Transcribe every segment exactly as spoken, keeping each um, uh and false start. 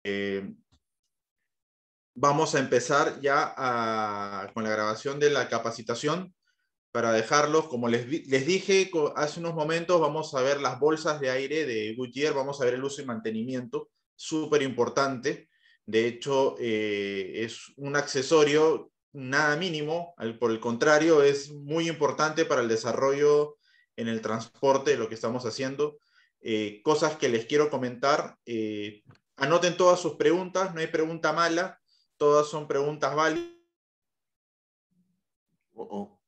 eh, vamos a empezar ya a, con la grabación de la capacitación para dejarlos, como les, les dije hace unos momentos, vamos a ver las bolsas de aire de Goodyear, vamos a ver el uso y mantenimiento, súper importante. De hecho, eh, es un accesorio nada mínimo, al, por el contrario, es muy importante para el desarrollo en el transporte de lo que estamos haciendo. Eh, cosas que les quiero comentar, eh, anoten todas sus preguntas, no hay pregunta mala, todas son preguntas válidas. Oh, oh.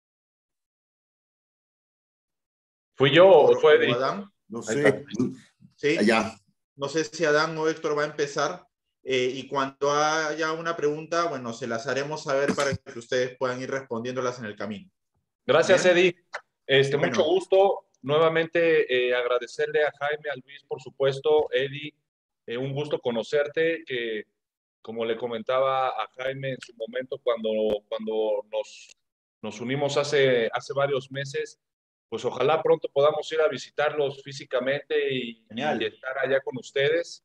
¿Fui yo o, o fue o Adán? No sé. ¿Sí? Allá. No sé si Adán o Héctor va a empezar. Eh, y cuando haya una pregunta, bueno, se las haremos saber para que ustedes puedan ir respondiéndolas en el camino. Gracias, ¿Bien? Eddie. Este, Bueno. Mucho gusto. Nuevamente eh, agradecerle a Jaime, a Luis, por supuesto. Eddie, eh, un gusto conocerte, que como le comentaba a Jaime en su momento cuando, cuando nos, nos unimos hace, hace varios meses, pues ojalá pronto podamos ir a visitarlos físicamente y, y estar allá con ustedes.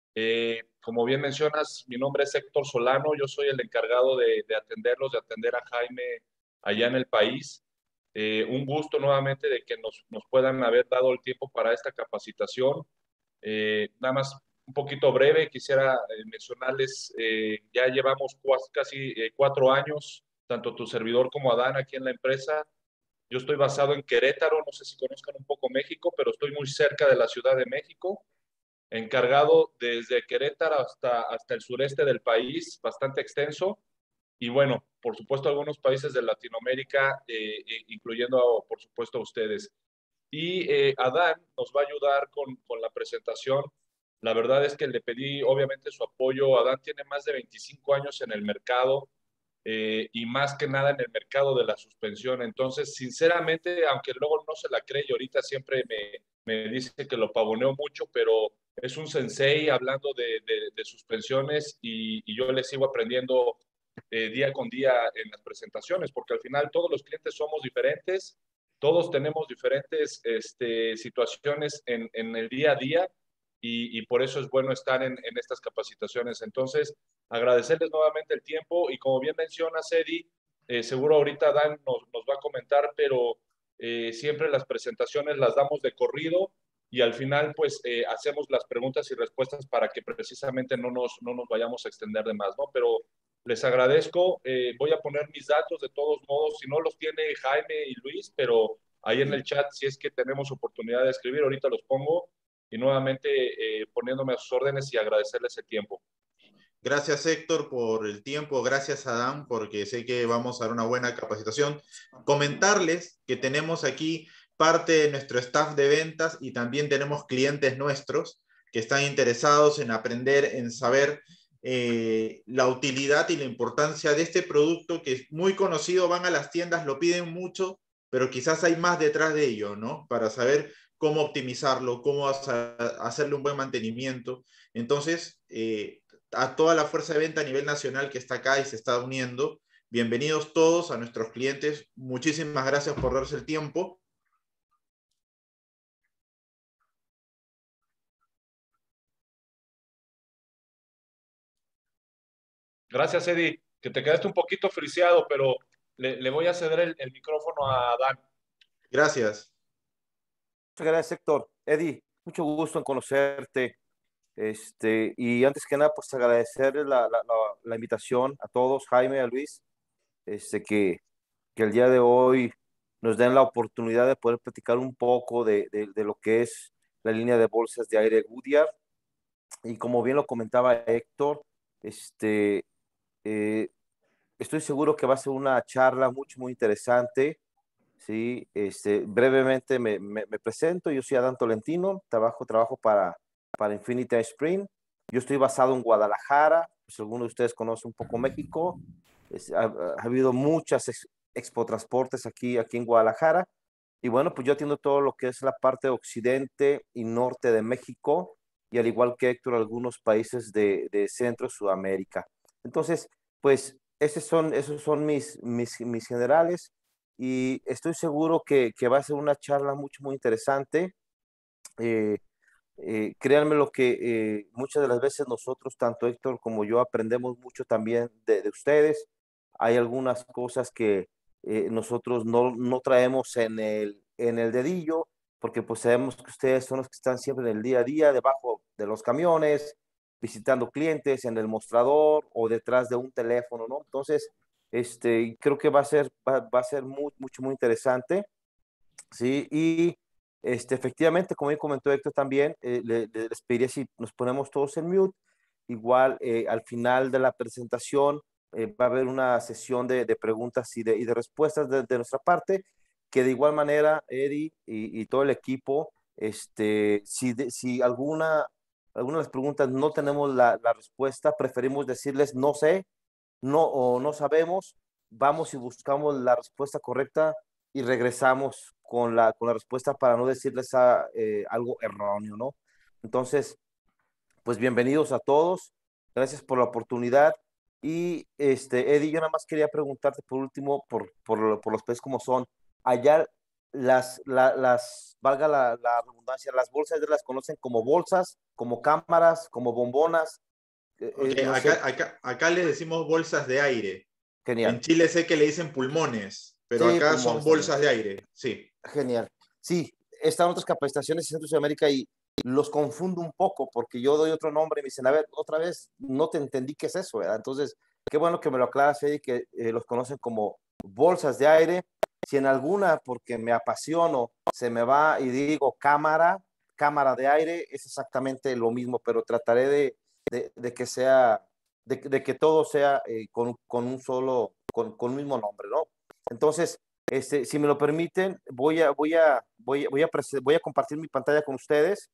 Eh, como bien mencionas, mi nombre es Héctor Solano, yo soy el encargado de, de atenderlos, de atender a Jaime allá en el país. Eh, un gusto nuevamente de que nos, nos puedan haber dado el tiempo para esta capacitación. Eh, nada más un poquito breve, quisiera eh, mencionarles, eh, ya llevamos casi eh, cuatro años, tanto tu servidor como Adán aquí en la empresa. Yo estoy basado en Querétaro, no sé si conozcan un poco México, pero estoy muy cerca de la Ciudad de México, encargado desde Querétaro hasta, hasta el sureste del país, bastante extenso. Y bueno, por supuesto, algunos países de Latinoamérica, eh, incluyendo, por supuesto, a ustedes. Y eh, Adán nos va a ayudar con, con la presentación. La verdad es que le pedí, obviamente, su apoyo. Adán tiene más de veinticinco años en el mercado eh, y más que nada en el mercado de la suspensión. Entonces, sinceramente, aunque luego no se la cree y ahorita siempre me, me dice que lo pavoneo mucho, pero es un sensei hablando de, de, de suspensiones y, y yo le sigo aprendiendo eh, día con día en las presentaciones, porque al final todos los clientes somos diferentes, todos tenemos diferentes este, situaciones en, en el día a día y, y por eso es bueno estar en, en estas capacitaciones. Entonces, agradecerles nuevamente el tiempo y como bien menciona Eddie, eh, seguro ahorita Dan nos, nos va a comentar, pero eh, siempre las presentaciones las damos de corrido y al final pues eh, hacemos las preguntas y respuestas para que precisamente no nos, no nos vayamos a extender de más, ¿no? Pero les agradezco, eh, voy a poner mis datos de todos modos, si no los tiene Jaime y Luis, pero ahí en el chat si es que tenemos oportunidad de escribir, ahorita los pongo y nuevamente eh, poniéndome a sus órdenes y agradecerles el tiempo. Gracias, Héctor, por el tiempo. Gracias, Adán, porque sé que vamos a dar una buena capacitación. Comentarles que tenemos aquí parte de nuestro staff de ventas y también tenemos clientes nuestros que están interesados en aprender, en saber eh, la utilidad y la importancia de este producto que es muy conocido. Van a las tiendas, lo piden mucho, pero quizás hay más detrás de ello, ¿no? Para saber cómo optimizarlo, cómo hacerle un buen mantenimiento. Entonces, eh, a toda la fuerza de venta a nivel nacional que está acá y se está uniendo. Bienvenidos todos a nuestros clientes. Muchísimas gracias por darse el tiempo. Gracias, Eddie. Que te quedaste un poquito friseado, pero le, le voy a ceder el, el micrófono a Dan. Gracias. Muchas gracias, Héctor. Eddie, mucho gusto en conocerte. Este, y antes que nada, pues agradecerles la, la, la, la invitación a todos, Jaime, a Luis, este, que, que el día de hoy nos den la oportunidad de poder platicar un poco de, de, de lo que es la línea de bolsas de aire Goodyear. Y como bien lo comentaba Héctor, este, eh, estoy seguro que va a ser una charla mucho, muy interesante. Sí, este, brevemente me, me, me presento. Yo soy Adán Tolentino, trabajo, trabajo para, para Infinity Spring. Yo estoy basado en Guadalajara, pues algunos de ustedes conocen un poco México. Es, ha, ha, habido muchas ex, expo transportes aquí, aquí en Guadalajara. Y bueno, pues yo atiendo todo lo que es la parte occidente y norte de México, y al igual que Héctor, algunos países de, de Centro y Sudamérica. Entonces, pues esos son, esos son mis, mis, mis generales. Y estoy seguro que, que va a ser una charla mucho, muy interesante. Eh, Eh, créanme lo que eh, muchas de las veces nosotros, tanto Héctor como yo, aprendemos mucho también de, de ustedes. Hay algunas cosas que eh, nosotros no, no traemos en el, en el dedillo, porque pues sabemos que ustedes son los que están siempre en el día a día, debajo de los camiones, visitando clientes en el mostrador o detrás de un teléfono, ¿no? Entonces, este, creo que va a ser, va, va a ser muy, mucho, muy interesante. Sí, y este, efectivamente, como ya comentó Héctor también, eh, le, le- les pediría si nos ponemos todos en mute. Igual, eh, al final de la presentación eh, va a haber una sesión de, de preguntas y de, y de respuestas de, de nuestra parte, que de igual manera, Eddie y, y todo el equipo, este, si, de- si alguna, alguna de las preguntas no tenemos la, la respuesta, preferimos decirles no sé, no o no sabemos, vamos y buscamos la respuesta correcta y regresamos con la, con la respuesta para no decirles a, eh, algo erróneo, ¿no? Entonces, pues bienvenidos a todos, gracias por la oportunidad. Y este, Eddie, yo nada más quería preguntarte por último, por, por, por los peces como son, allá las, la, las valga la, la redundancia, las bolsas de las conocen como bolsas, como cámaras, como bombonas, eh, Ok, eh, no sé, acá, acá, acá les decimos bolsas de aire. En genial. Chile sé que le dicen pulmones, pero Sí, acá son pulmones también. bolsas de aire. Sí. Genial. Sí, he estado en otras capacitaciones en Centro y Sudamérica y los confundo un poco porque yo doy otro nombre y me dicen, a ver, otra vez, no te entendí qué es eso, ¿verdad? Entonces, qué bueno que me lo aclaras, Eddie, que eh, los conocen como bolsas de aire. Si en alguna, porque me apasiono, se me va y digo cámara, cámara de aire, es exactamente lo mismo, pero trataré de, de, de que sea, de, de, que todo sea eh, con, con, un solo, con, con un mismo nombre, ¿no? Entonces, este, si me lo permiten, voy a, voy a, voy, a- voy a, voy a compartir mi pantalla con ustedes.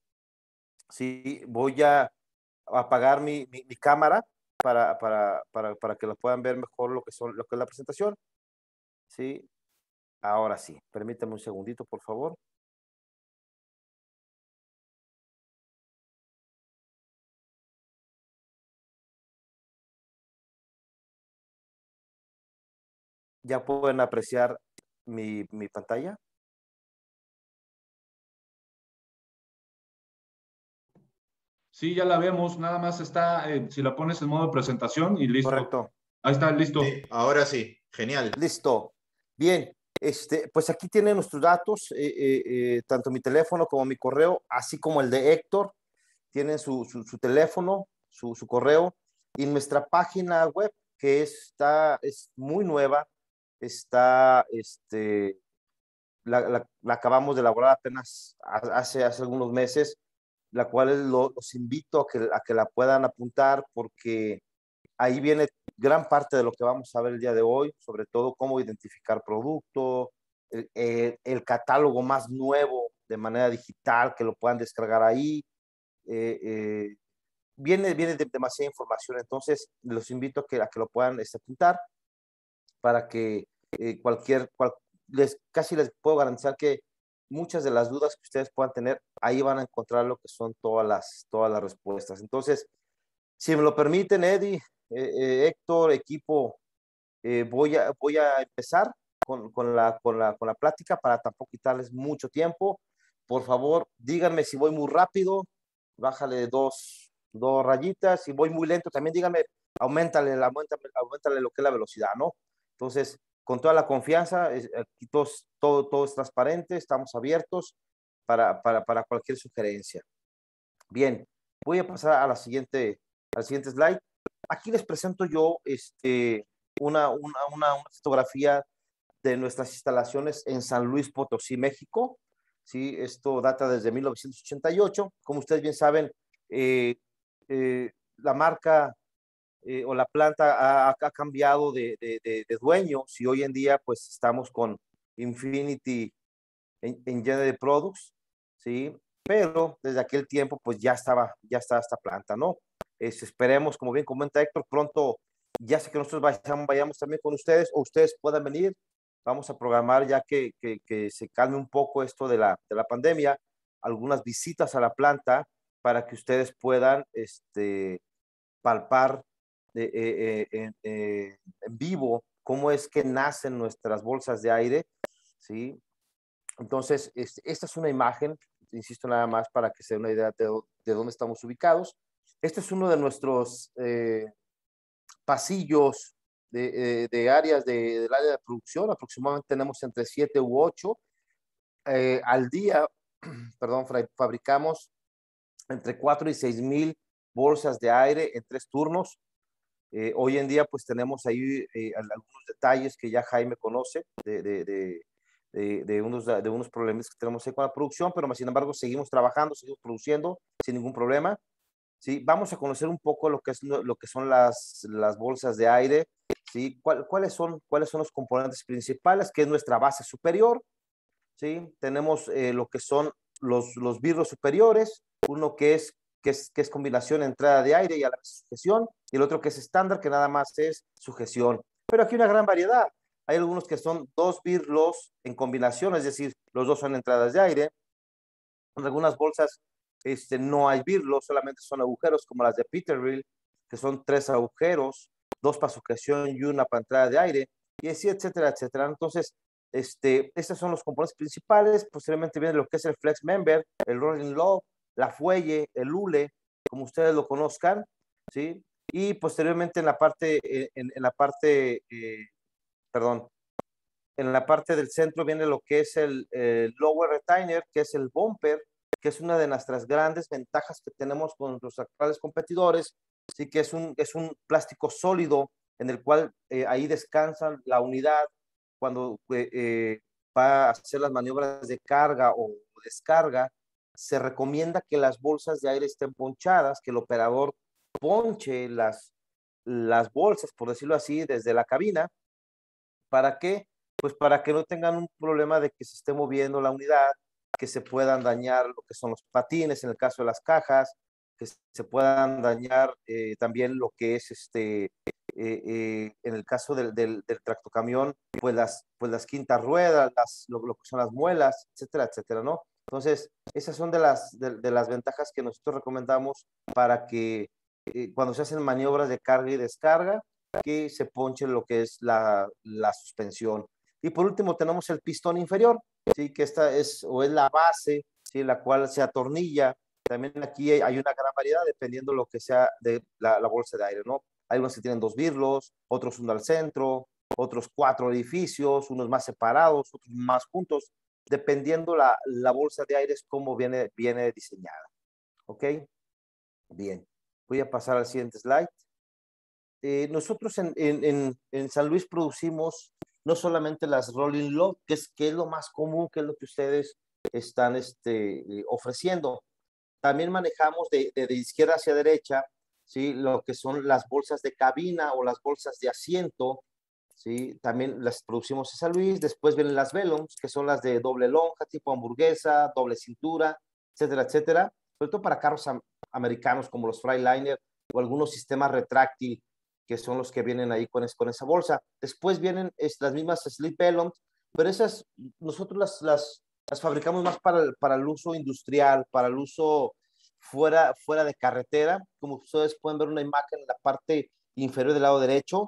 Sí, voy a apagar mi, mi, mi cámara para, para, para, para que lo puedan ver mejor lo que son, lo que es la presentación. Sí, ahora sí. Permítame un segundito, por favor. Ya pueden apreciar mi, mi pantalla. Sí, ya la vemos, nada más está, eh, si la pones en modo presentación y listo. Correcto. Ahí está, listo. Sí, ahora sí. Genial. Listo. Bien, este, pues aquí tienen nuestros datos, eh, eh, eh, tanto mi teléfono como mi correo, así como el de Héctor. Tienen su, su, su teléfono, su, su, correo, y nuestra página web, que está, es muy nueva, está, este, la, la, la acabamos de elaborar apenas hace, hace algunos meses, la cual lo, los invito a que, a que la puedan apuntar porque ahí viene gran parte de lo que vamos a ver el día de hoy, sobre todo cómo identificar producto, el, el, el catálogo más nuevo de manera digital, que lo puedan descargar ahí. Eh, eh, viene, viene de, demasiada información, entonces los invito a que, a que lo puedan este, apuntar para que eh, cualquier, cual, les, casi les puedo garantizar que muchas de las dudas que ustedes puedan tener, ahí van a encontrar lo que son todas las, todas las respuestas. Entonces, si me lo permiten, Eddie, eh, eh, Héctor, equipo, eh, voy, a, voy a empezar con, con, la, con, la, con la plática para tampoco quitarles mucho tiempo. Por favor, díganme si voy muy rápido, bájale dos, dos rayitas. Si voy muy lento, también díganme, aumentale, aumentale, aumentale lo que es la velocidad, ¿no? Entonces, con toda la confianza, aquí todo, todo, todo es transparente, estamos abiertos para, para, para cualquier sugerencia. Bien, voy a pasar a la siguiente, al siguiente slide. Aquí les presento yo este, una, una, una, una fotografía de nuestras instalaciones en San Luis Potosí, México. ¿Sí? Esto data desde mil novecientos ochenta y ocho. Como ustedes bien saben, eh, eh, la marca eh, o la planta ha, ha cambiado de, de, de, de dueños y hoy en día pues estamos con Infinity Engineering Products, ¿sí? Pero desde aquel tiempo pues ya estaba, ya estaba esta planta, ¿no? Es, esperemos, como bien comenta Héctor, pronto ya sé que nosotros vayamos, vayamos también con ustedes o ustedes puedan venir. Vamos a programar ya que, que, que se calme un poco esto de la, de la pandemia, algunas visitas a la planta para que ustedes puedan este, palpar eh, eh, eh, eh, en vivo cómo es que nacen nuestras bolsas de aire, ¿sí? Entonces, este, esta es una imagen insisto nada más para que se den una idea de, de dónde estamos ubicados. Este es uno de nuestros eh, pasillos de, de áreas de, del área de producción. Aproximadamente tenemos entre siete u ocho. Eh, al día, perdón, fabricamos entre cuatro y seis mil bolsas de aire en tres turnos. Eh, hoy en día pues tenemos ahí eh, algunos detalles que ya Jaime conoce de, de, de, de, de, unos, de unos problemas que tenemos ahí con la producción, pero sin embargo seguimos trabajando, seguimos produciendo sin ningún problema. ¿Sí? Vamos a conocer un poco lo que, es, lo que son las, las bolsas de aire, ¿sí? ¿Cuál, cuáles, son, ¿Cuáles son los componentes principales? Que es nuestra base superior, ¿sí? Tenemos eh, lo que son los, los vidrios superiores, uno que es, que, es, que es combinación de entrada de aire y a la vez sujeción, y el otro que es estándar, que nada más es sujeción. Pero aquí hay una gran variedad. Hay algunos que son dos vidrios en combinación, es decir, los dos son entradas de aire. En algunas bolsas este, no hay birlos, solamente son agujeros, como las de Peterbilt, que son tres agujeros, dos para sujeción y una para entrada de aire, y así, etcétera, etcétera. Entonces, este, estos son los componentes principales. Posteriormente viene lo que es el flex member, el rolling log, la fuelle, el hule, como ustedes lo conozcan, ¿sí? Y posteriormente en la parte, en, en la parte, eh, perdón, en la parte del centro viene lo que es el, el lower retainer, que es el bumper, que es una de nuestras grandes ventajas que tenemos con los actuales competidores, sí, que es un, es un plástico sólido en el cual eh, ahí descansa la unidad cuando eh, eh, va a hacer las maniobras de carga o descarga. Se recomienda que las bolsas de aire estén ponchadas, que el operador ponche las, las bolsas, por decirlo así, desde la cabina. ¿Para qué? Pues para que no tengan un problema de que se esté moviendo la unidad, que se puedan dañar lo que son los patines en el caso de las cajas, que se puedan dañar eh, también lo que es este, eh, eh, en el caso del, del, del tractocamión, pues las, pues las quintas ruedas, las, lo, lo que son las muelas, etcétera, etcétera, ¿no? Entonces, esas son de las, de, de las ventajas que nosotros recomendamos para que eh, cuando se hacen maniobras de carga y descarga, que se ponche lo que es la, la suspensión. Y por último tenemos el pistón inferior, ¿sí? Que esta es o es la base, ¿sí? La cual se atornilla. También aquí hay una gran variedad dependiendo lo que sea de la, la bolsa de aire, ¿no? Hay unos que tienen dos birlos, otros uno al centro, otros cuatro edificios, unos más separados, otros más juntos, dependiendo la, la bolsa de aire es cómo viene, viene diseñada. ¿Ok? Bien. Voy a pasar al siguiente slide. Eh, nosotros en, en, en, en San Luis producimos no solamente las rolling log, que es, que es lo más común, que es lo que ustedes están este, eh, ofreciendo. También manejamos de, de, de izquierda hacia derecha, ¿sí? Lo que son las bolsas de cabina o las bolsas de asiento, ¿sí? También las producimos en San Luis. Después vienen las Velums, que son las de doble lonja, tipo hamburguesa, doble cintura, etcétera, etcétera. Sobre todo para carros am americanos como los Freightliner o algunos sistemas retráctil, que son los que vienen ahí con, es, con esa bolsa. Después vienen es, las mismas Sleep Velums, pero esas nosotros las, las, las fabricamos más para el, para el uso industrial, para el uso fuera, fuera de carretera. Como ustedes pueden ver una imagen en la parte inferior del lado derecho,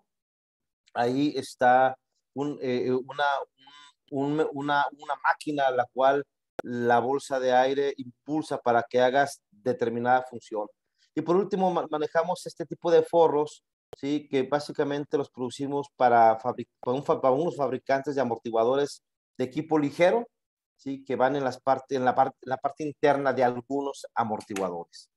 ahí está un, eh, una, un, una, una máquina la cual la bolsa de aire impulsa para que hagas determinada función. Y por último, manejamos este tipo de forros, ¿sí? Que básicamente los producimos para, fabric para, un, para unos fabricantes de amortiguadores de equipo ligero, ¿sí? Que van en, las parte, en, la parte, en la parte interna de algunos amortiguadores.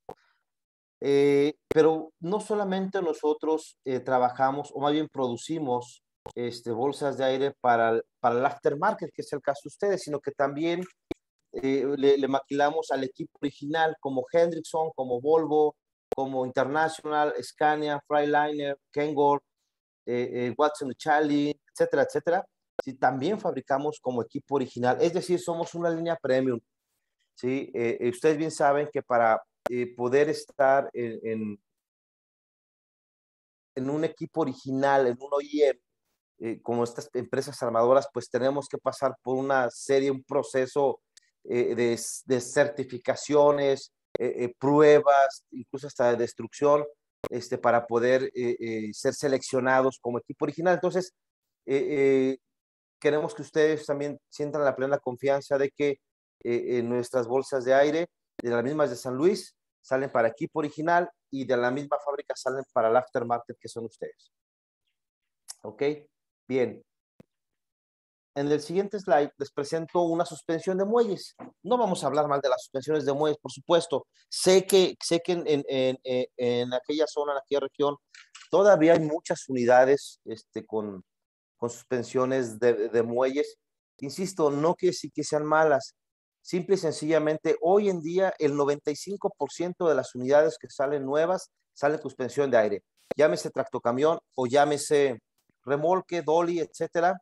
Eh, pero no solamente nosotros eh, trabajamos, o más bien producimos este, bolsas de aire para el, para el aftermarket, que es el caso de ustedes, sino que también eh, le, le maquilamos al equipo original como Hendrickson, como Volvo, como International, Scania, Freightliner, Kengor, eh, eh, Watson Charlie, etcétera, etcétera. Sí, también fabricamos como equipo original, es decir, somos una línea premium. ¿Sí? Eh, ustedes bien saben que para eh, poder estar en, en, en un equipo original, en un O E M, eh, como estas empresas armadoras, pues tenemos que pasar por una serie, un proceso eh, de, de certificaciones, eh, eh, pruebas, incluso hasta de destrucción, este, para poder eh, eh, ser seleccionados como equipo original. Entonces, eh, eh, queremos que ustedes también sientan la plena confianza de que eh, en nuestras bolsas de aire, de las mismas de San Luis, salen para equipo original y de la misma fábrica salen para el aftermarket que son ustedes. ¿Ok? Bien. En el siguiente slide les presento una suspensión de muelles. No vamos a hablar mal de las suspensiones de muelles, por supuesto. Sé que, sé que en, en, en, en aquella zona, en aquella región, todavía hay muchas unidades este, con, con suspensiones de, de muelles. Insisto, no quiere decir que sean malas. Simple y sencillamente, hoy en día el noventa y cinco por ciento de las unidades que salen nuevas salen con suspensión de aire. Llámese tractocamión o llámese remolque, dolly, etcétera.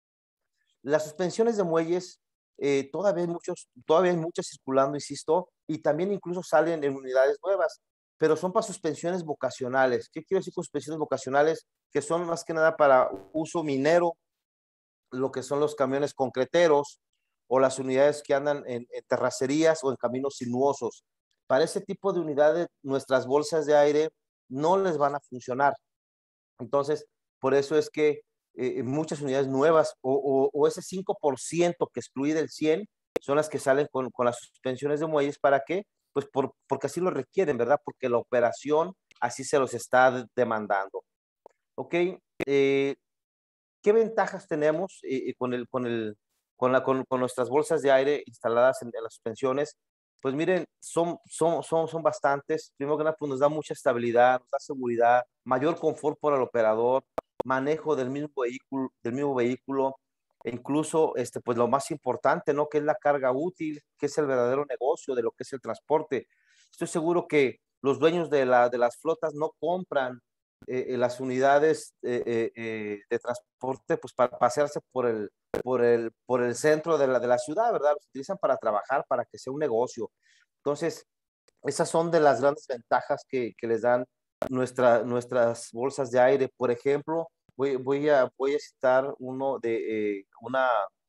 Las suspensiones de muelles, eh, todavía, hay muchos, todavía hay muchas circulando, insisto, y también incluso salen en unidades nuevas, pero son para suspensiones vocacionales. ¿Qué quiero decir con suspensiones vocacionales? Que son más que nada para uso minero, lo que son los camiones concreteros o las unidades que andan en, en terracerías o en caminos sinuosos. Para ese tipo de unidades, nuestras bolsas de aire no les van a funcionar. Entonces, por eso es que eh, muchas unidades nuevas o, o, o ese cinco por ciento que excluye del cien son las que salen con, con las suspensiones de muelles. ¿Para qué? Pues por, porque así lo requieren, ¿verdad? Porque la operación así se los está demandando. ¿Ok? Eh, ¿Qué ventajas tenemos eh, con, el, con, el, con, la, con, con nuestras bolsas de aire instaladas en, en las suspensiones? Pues miren, son, son, son, son bastantes. Primero que nada, pues nos da mucha estabilidad, nos da seguridad, mayor confort para el operador, manejo del mismo vehículo, del mismo vehículo, e incluso, este, pues lo más importante, ¿no? Que es la carga útil, que es el verdadero negocio de lo que es el transporte. Estoy seguro que los dueños de, la, de las flotas no compran eh, las unidades eh, eh, de transporte pues para pasearse por el, por el, por el centro de la, de la ciudad, ¿verdad? Los utilizan para trabajar, para que sea un negocio. Entonces, esas son de las grandes ventajas que, que les dan nuestra, nuestras bolsas de aire. Por ejemplo, voy, voy, a, voy a citar uno de eh, una,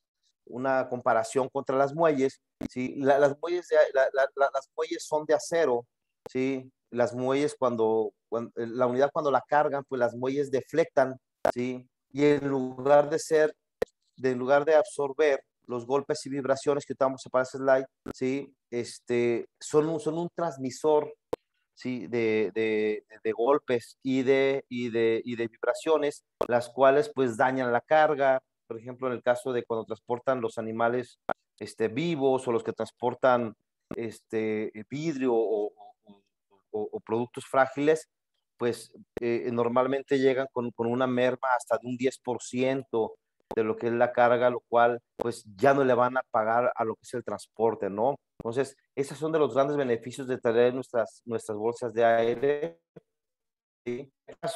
una comparación contra las muelles. ¿Sí? La, las, muelles de, la, la, la, las muelles son de acero, ¿sí? Las muelles cuando, cuando, la unidad cuando la cargan, pues las muelles deflectan, ¿sí? Y en lugar de ser, de, en lugar de absorber los golpes y vibraciones que estamos para ese slide, ¿sí? Este, son, un, son un transmisor, ¿sí? de, de, de golpes y de, y, de, y de vibraciones, las cuales pues dañan la carga. Por ejemplo, en el caso de cuando transportan los animales este, vivos o los que transportan este, vidrio o, o, o, o productos frágiles, pues eh, normalmente llegan con, con una merma hasta de un diez por ciento de lo que es la carga, lo cual pues ya no le van a pagar a lo que es el transporte, ¿no? Entonces, esos son de los grandes beneficios de traer nuestras, nuestras bolsas de aire. ¿Sí?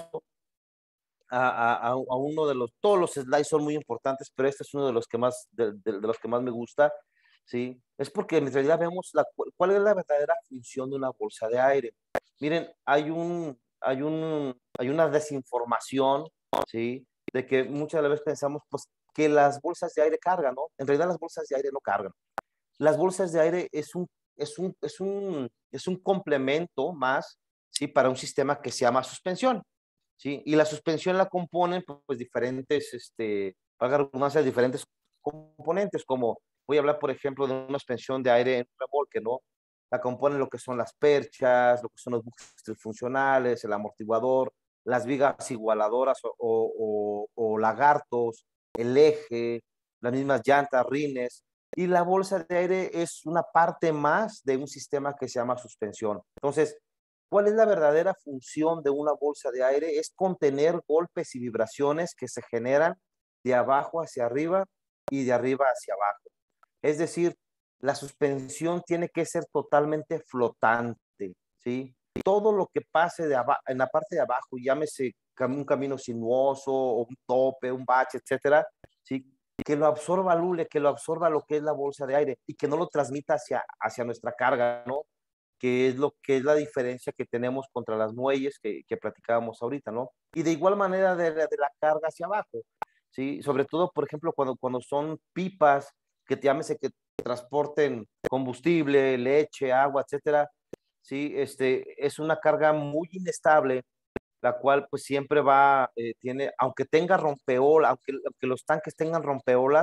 A, a, a, uno de los, todos los slides son muy importantes, pero este es uno de los que más, de, de, de los que más me gusta, ¿sí? Es porque en realidad vemos la, cuál es la verdadera función de una bolsa de aire. Miren, hay un, hay un, hay una desinformación, ¿sí? De que muchas veces pensamos, pues, que las bolsas de aire cargan, ¿no? En realidad las bolsas de aire no cargan. Las bolsas de aire es un, es un, es un, es un complemento más, ¿sí? Para un sistema que se llama suspensión. ¿Sí? Y la suspensión la componen pues diferentes, este, para la redundancia, diferentes componentes, como voy a hablar, por ejemplo, de una suspensión de aire en un remolque, ¿no? La componen lo que son las perchas, lo que son los bujes funcionales, el amortiguador, las vigas igualadoras o, o, o, o lagartos, el eje, las mismas llantas, rines, y la bolsa de aire es una parte más de un sistema que se llama suspensión. Entonces, ¿cuál es la verdadera función de una bolsa de aire? Es contener golpes y vibraciones que se generan de abajo hacia arriba y de arriba hacia abajo. Es decir, la suspensión tiene que ser totalmente flotante, ¿sí? Todo lo que pase de en la parte de abajo, llámese un camino sinuoso o un tope, un bache, etcétera, ¿sí? Que lo absorba Lule, que lo absorba lo que es la bolsa de aire y que no lo transmita hacia, hacia nuestra carga, ¿no? Que es lo que es la diferencia que tenemos contra las muelles que, que platicábamos ahorita, ¿no? Y de igual manera de, de la carga hacia abajo, ¿sí? Sobre todo, por ejemplo, cuando, cuando son pipas que te llámese que transporten combustible, leche, agua, etcétera, ¿sí? Este, es una carga muy inestable, la cual pues siempre va, eh, tiene, aunque tenga rompeolas, aunque, aunque los tanques tengan rompeolas,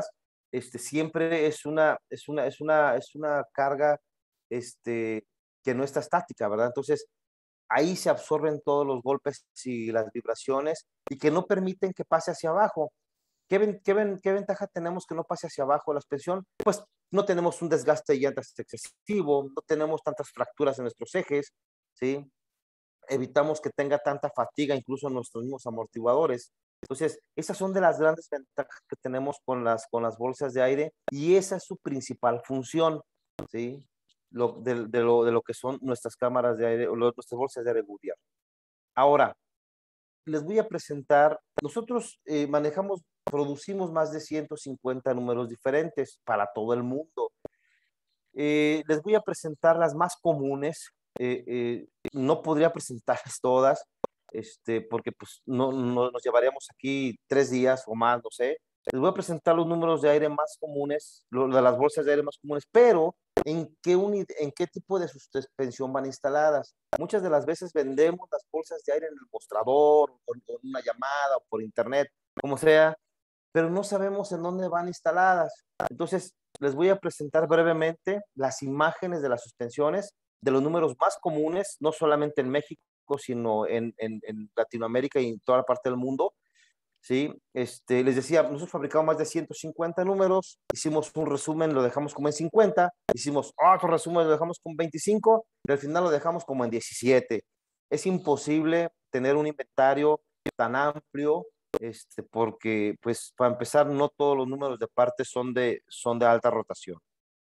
este, siempre es una, es una, es una, es una carga este, que no está estática, ¿verdad? Entonces, ahí se absorben todos los golpes y las vibraciones y que no permiten que pase hacia abajo. ¿Qué, ven, qué, ven, ¿Qué ventaja tenemos que no pase hacia abajo la suspensión? Pues no tenemos un desgaste de llantas excesivo, no tenemos tantas fracturas en nuestros ejes, ¿sí? Evitamos que tenga tanta fatiga incluso en nuestros mismos amortiguadores. Entonces, esas son de las grandes ventajas que tenemos con las, con las bolsas de aire y esa es su principal función, ¿sí? Lo, de, de, lo, de lo que son nuestras cámaras de aire, o nuestras bolsas de aire Goodyear. Ahora, les voy a presentar, nosotros eh, manejamos, producimos más de ciento cincuenta números diferentes para todo el mundo. Eh, les voy a presentar las más comunes. Eh, eh, no podría presentarles todas, este, porque pues, no, no, nos llevaríamos aquí tres días o más, no sé. Les voy a presentar los números de aire más comunes, lo, de las bolsas de aire más comunes, pero ¿en qué, ¿en qué tipo de suspensión van instaladas? Muchas de las veces vendemos las bolsas de aire en el mostrador, o en una llamada, o por internet, como sea, pero no sabemos en dónde van instaladas. Entonces, les voy a presentar brevemente las imágenes de las suspensiones, de los números más comunes, no solamente en México, sino en, en, en Latinoamérica y en toda la parte del mundo. ¿Sí? Este, les decía, nosotros fabricamos más de ciento cincuenta números, hicimos un resumen, lo dejamos como en cincuenta, hicimos otro resumen, lo dejamos con veinticinco, y al final lo dejamos como en diecisiete. Es imposible tener un inventario tan amplio, este, porque, pues, para empezar, no todos los números de parte son de, son de alta rotación.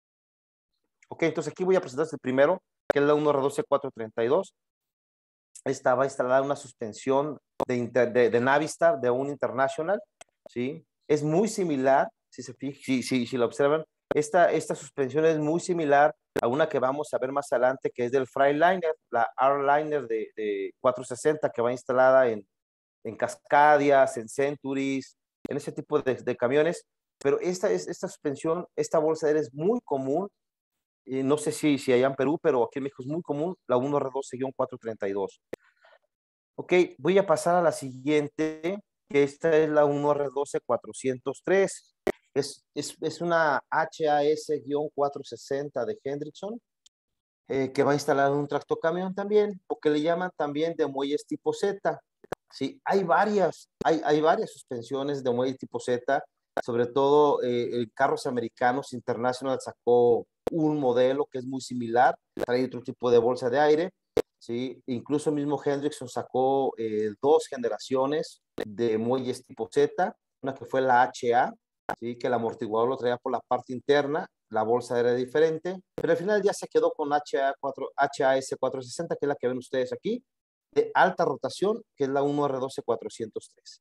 Ok, entonces aquí voy a presentarles el primero, que es la uno R doce cuatrocientos treinta y dos. Esta va a instalar una suspensión de, inter, de, de Navistar, de un International, ¿sí? Es muy similar, si, se fija, si, si, si lo observan, esta, esta suspensión es muy similar a una que vamos a ver más adelante, que es del Freightliner, la R-Liner de, de cuatrocientos sesenta, que va instalada en, en Cascadias, en Centuries, en ese tipo de, de camiones. Pero esta, es, esta suspensión, esta bolsa de aire es muy común. Eh, no sé si, si allá en Perú, pero aquí en México es muy común, la uno R doce cuatrocientos treinta y dos. Ok, voy a pasar a la siguiente, que esta es la uno R doce cuatrocientos tres. Es, es, es una H A S cuatrocientos sesenta de Hendrickson, eh, que va a instalar un tractocamión también, o que le llaman también de muelles tipo Z. Sí, hay varias, hay, hay varias suspensiones de muelle tipo Z, sobre todo eh, carros americanos. International sacó un modelo que es muy similar, trae otro tipo de bolsa de aire. ¿Sí? Incluso mismo Hendrickson sacó eh, dos generaciones de muelles tipo Z, una que fue la H A, ¿sí? Que el amortiguador lo traía por la parte interna, la bolsa era diferente, pero al final ya se quedó con H A cuatro, H A S cuatrocientos sesenta, que es la que ven ustedes aquí, de alta rotación, que es la uno R doce cuatrocientos tres.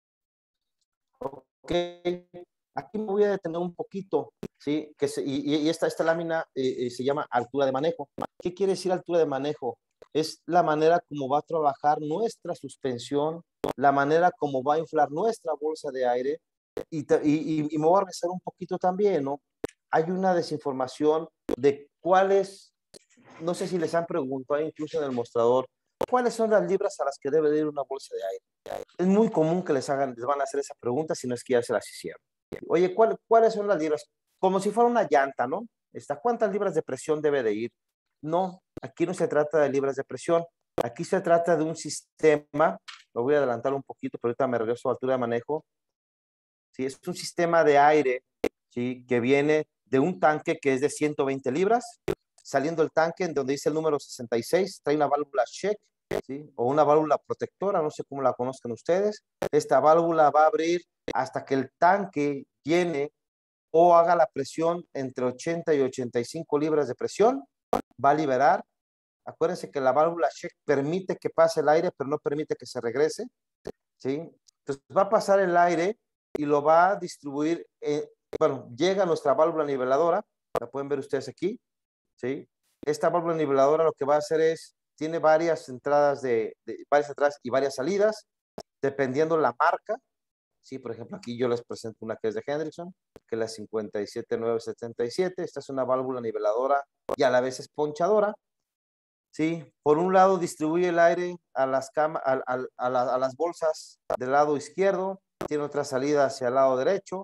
Ok, aquí me voy a detener un poquito, ¿sí? Que se, y, y esta, esta lámina eh, eh, se llama altura de manejo. ¿Qué quiere decir altura de manejo? Es la manera como va a trabajar nuestra suspensión, la manera como va a inflar nuestra bolsa de aire, y, y, y me voy a regresar un poquito también, ¿no? Hay una desinformación de cuáles, no sé si les han preguntado incluso en el mostrador, cuáles son las libras a las que debe de ir una bolsa de aire. Es muy común que les hagan, les van a hacer esa pregunta, si no es que ya se las hicieron. Oye, ¿cuál, ¿cuáles son las libras? Como si fuera una llanta, ¿no? Esta, ¿cuántas libras de presión debe de ir? No, aquí no se trata de libras de presión, aquí se trata de un sistema, lo voy a adelantar un poquito, pero ahorita me regreso a altura de manejo. ¿Sí? Es un sistema de aire, ¿sí? Que viene de un tanque que es de ciento veinte libras, saliendo el tanque en donde dice el número sesenta y seis, trae una válvula check, ¿sí? O una válvula protectora, no sé cómo la conozcan ustedes. Esta válvula va a abrir hasta que el tanque llene o haga la presión entre ochenta y ochenta y cinco libras de presión, va a liberar. Acuérdense que la válvula check permite que pase el aire, pero no permite que se regrese, ¿sí? Entonces va a pasar el aire y lo va a distribuir, eh, bueno, llega a nuestra válvula niveladora, la pueden ver ustedes aquí, ¿sí? Esta válvula niveladora lo que va a hacer es, tiene varias entradas, de, de varias entradas y varias salidas, dependiendo la marca, ¿sí? Por ejemplo, aquí yo les presento una que es de Hendrickson, que es la cincuenta y siete nueve setenta y siete. Esta es una válvula niveladora y a la vez es ponchadora, ¿sí? Por un lado distribuye el aire a las, cama, a, a, a, la, a las bolsas del lado izquierdo, tiene otra salida hacia el lado derecho,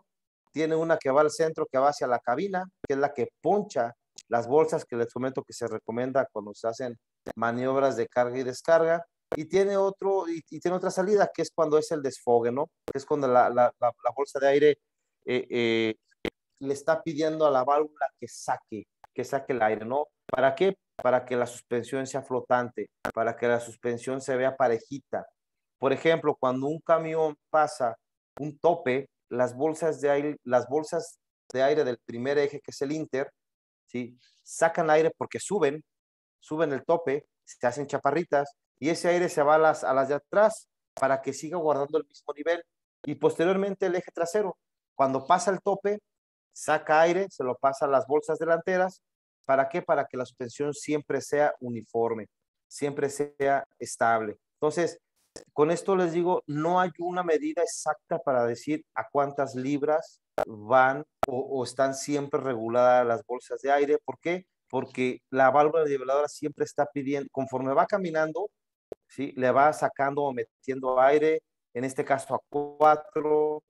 tiene una que va al centro, que va hacia la cabina, que es la que poncha las bolsas, que les comento que se recomienda cuando se hacen maniobras de carga y descarga, y tiene otro, y, y tiene otra salida, que es cuando es el desfogue, ¿no? Que es cuando la, la, la, la bolsa de aire eh, eh, le está pidiendo a la válvula que saque, que saque el aire, ¿no? ¿Para qué? Para que la suspensión sea flotante, para que la suspensión se vea parejita. Por ejemplo, cuando un camión pasa un tope, las bolsas de aire, las bolsas de aire del primer eje, que es el inter, ¿sí? Sacan aire porque suben, suben el tope, se hacen chaparritas, y ese aire se va a las, a las de atrás para que siga guardando el mismo nivel. Y posteriormente el eje trasero, cuando pasa el tope, saca aire, se lo pasa a las bolsas delanteras. ¿Para qué? Para que la suspensión siempre sea uniforme, siempre sea estable. Entonces, con esto les digo, no hay una medida exacta para decir a cuántas libras van o, o están siempre reguladas las bolsas de aire. ¿Por qué? Porque la válvula niveladora siempre está pidiendo, conforme va caminando, ¿sí? Le va sacando o metiendo aire, en este caso a cuatro,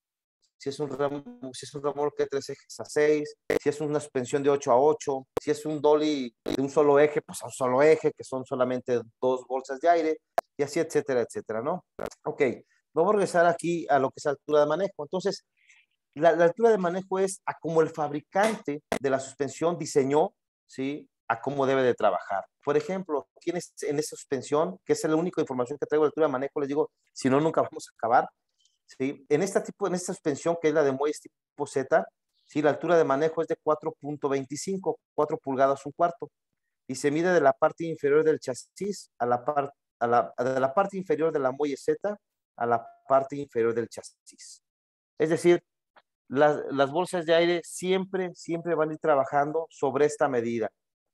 si es un, si es un remolque de tres ejes a seis, si es una suspensión de ocho a ocho, si es un dolly de un solo eje, pues a un solo eje, que son solamente dos bolsas de aire, y así, etcétera, etcétera, ¿no? Ok, vamos a regresar aquí a lo que es altura de manejo. Entonces, la, la altura de manejo es a como el fabricante de la suspensión diseñó, ¿sí? A cómo debe de trabajar. Por ejemplo, aquí en, este, en esta suspensión, que es la única información que traigo de altura de manejo, les digo, si no, nunca vamos a acabar. ¿Sí? En, esta tipo, en esta suspensión, que es la de muelles tipo Z, ¿sí? La altura de manejo es de cuatro punto veinticinco, cuatro pulgadas un cuarto, y se mide de la parte inferior del chasis a la, par, a la, de la parte inferior de la muelle Z a la parte inferior del chasis. Es decir, las, las bolsas de aire siempre, siempre van a ir trabajando sobre esta medida.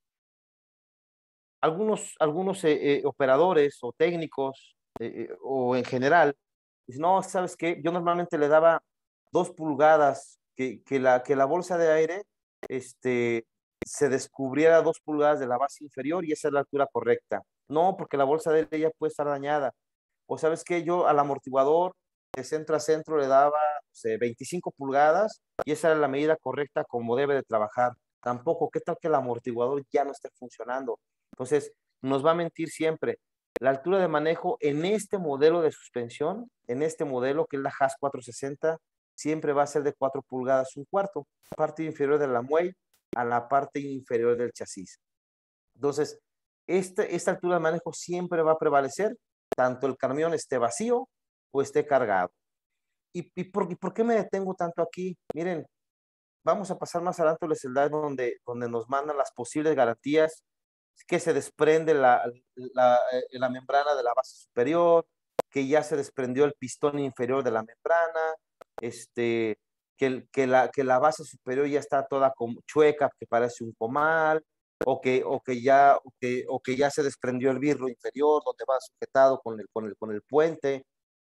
Algunos, algunos eh, eh, operadores o técnicos eh, eh, o en general dicen, no, ¿sabes qué? Yo normalmente le daba dos pulgadas, que, que, la, que la bolsa de aire este, se descubriera dos pulgadas de la base inferior y esa es la altura correcta. No, porque la bolsa de aire ya puede estar dañada. O ¿sabes qué? Yo al amortiguador de centro a centro le daba no sé, veinticinco pulgadas y esa era la medida correcta como debe de trabajar. Tampoco, ¿qué tal que el amortiguador ya no esté funcionando? Entonces, nos va a mentir siempre. La altura de manejo en este modelo de suspensión, en este modelo que es la Haas cuatrocientos sesenta, siempre va a ser de cuatro pulgadas un cuarto, parte inferior de la muelle a la parte inferior del chasis. Entonces, este, esta altura de manejo siempre va a prevalecer, tanto el camión esté vacío o esté cargado. ¿Y, y, por, y por qué me detengo tanto aquí? Miren, vamos a pasar más adelante el slide donde, donde nos mandan las posibles garantías, que se desprende la, la, la membrana de la base superior, que ya se desprendió el pistón inferior de la membrana, este, que, que, la, que la base superior ya está toda como chueca, que parece un comal, o que, o que, ya, o que, o que ya se desprendió el birro inferior, donde va sujetado con el, con el, con el puente.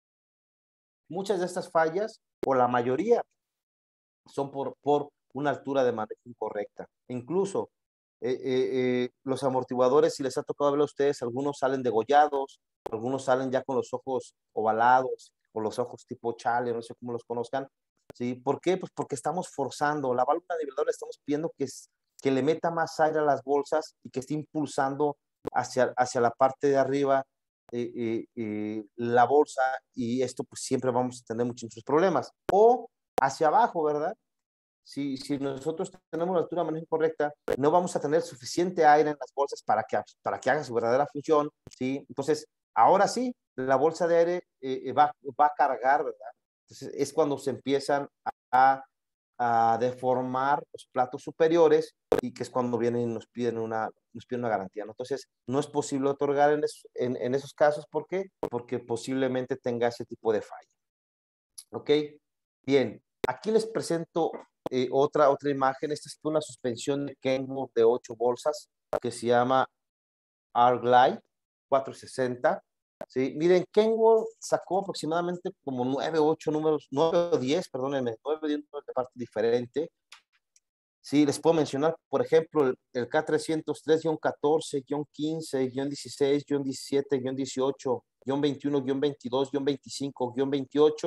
Muchas de estas fallas, o la mayoría, son por, por una altura de manejo incorrecta. Incluso eh, eh, eh, los amortiguadores, si les ha tocado ver a ustedes, algunos salen degollados, algunos salen ya con los ojos ovalados, o los ojos tipo chale, no sé cómo los conozcan. ¿Sí? ¿Por qué? Pues porque estamos forzando. La válvula niveladora le estamos pidiendo que, es, que le meta más aire a las bolsas y que esté impulsando hacia, hacia la parte de arriba eh, eh, eh, la bolsa, y esto pues siempre vamos a tener muchos problemas. O hacia abajo, ¿verdad? Si, si nosotros tenemos la altura de manejo correcta, no vamos a tener suficiente aire en las bolsas para que, para que haga su verdadera función, ¿sí? Entonces, ahora sí, la bolsa de aire eh, va, va a cargar, ¿verdad? Entonces, es cuando se empiezan a, a deformar los platos superiores y que es cuando vienen y nos piden una, nos piden una garantía, ¿no? Entonces, no es posible otorgar en, es, en, en esos casos. ¿Por qué? Porque posiblemente tenga ese tipo de falla. ¿Ok? Bien, aquí les presento eh, otra, otra imagen. Esta es una suspensión de Kenworth de ocho bolsas que se llama R-Glide cuatrocientos sesenta. ¿Sí? Miren, Kenworth sacó aproximadamente como nueve, ocho números, nueve o diez, perdónenme, nueve o diez números de parte diferente. Sí, les puedo mencionar, por ejemplo, el, el K trescientos tres catorce, quince, dieciséis, diecisiete, dieciocho, veintiuno, veintidós, veinticinco, veintiocho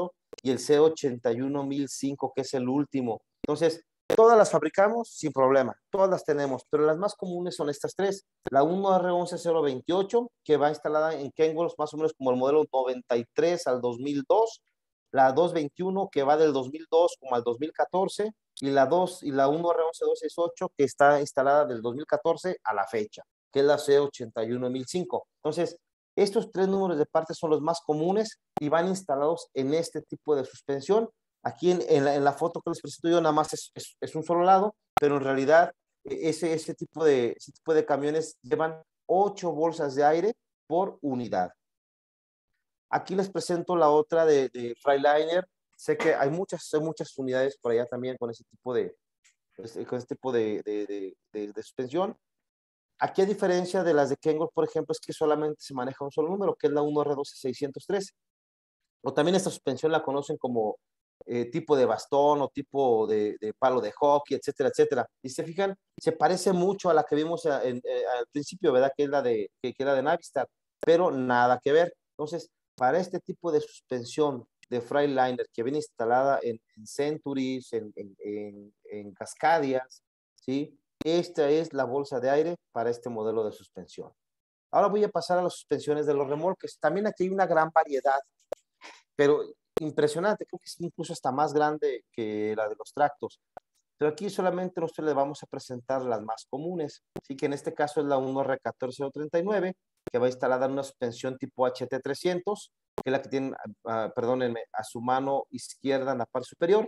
y el C ochenta y uno mil cinco, que es el último. Entonces, todas las fabricamos sin problema, todas las tenemos, pero las más comunes son estas tres. La uno R once cero veintiocho, que va instalada en Kenworth más o menos como el modelo noventa y tres al dos mil dos, la doscientos veintiuno, que va del dos mil dos como al dos mil catorce, y la, dos, y la uno R once doscientos sesenta y ocho, que está instalada del dos mil catorce a la fecha, que es la C ochenta y uno mil cinco. Entonces, estos tres números de partes son los más comunes y van instalados en este tipo de suspensión. Aquí en, en, la, en la foto que les presento yo nada más es, es, es un solo lado, pero en realidad ese, ese, tipo de, ese tipo de camiones llevan ocho bolsas de aire por unidad. Aquí les presento la otra de, de Freightliner. Sé que hay muchas, hay muchas unidades por allá también con ese tipo de, con ese tipo de, de, de, de, de suspensión. Aquí, a diferencia de las de Kenworth, por ejemplo, es que solamente se maneja un solo número, que es la uno R doce seiscientos trece. O también esta suspensión la conocen como eh, tipo de bastón o tipo de, de palo de hockey, etcétera, etcétera. Y se fijan, se parece mucho a la que vimos a, en, eh, al principio, ¿verdad? Que es la de, que, que era de Navistar, pero nada que ver. Entonces, para este tipo de suspensión de Freightliner que viene instalada en, en Centuries, en, en, en, en Cascadias, ¿sí? Esta es la bolsa de aire para este modelo de suspensión. Ahora voy a pasar a las suspensiones de los remolques. También aquí hay una gran variedad, pero impresionante. Creo que es incluso hasta más grande que la de los tractos. Pero aquí solamente nosotros le vamos a presentar las más comunes. Así que en este caso es la uno R catorce cero treinta y nueve, que va instalada en una suspensión tipo H T trescientos, que es la que tienen, uh, perdónenme, a su mano izquierda en la parte superior.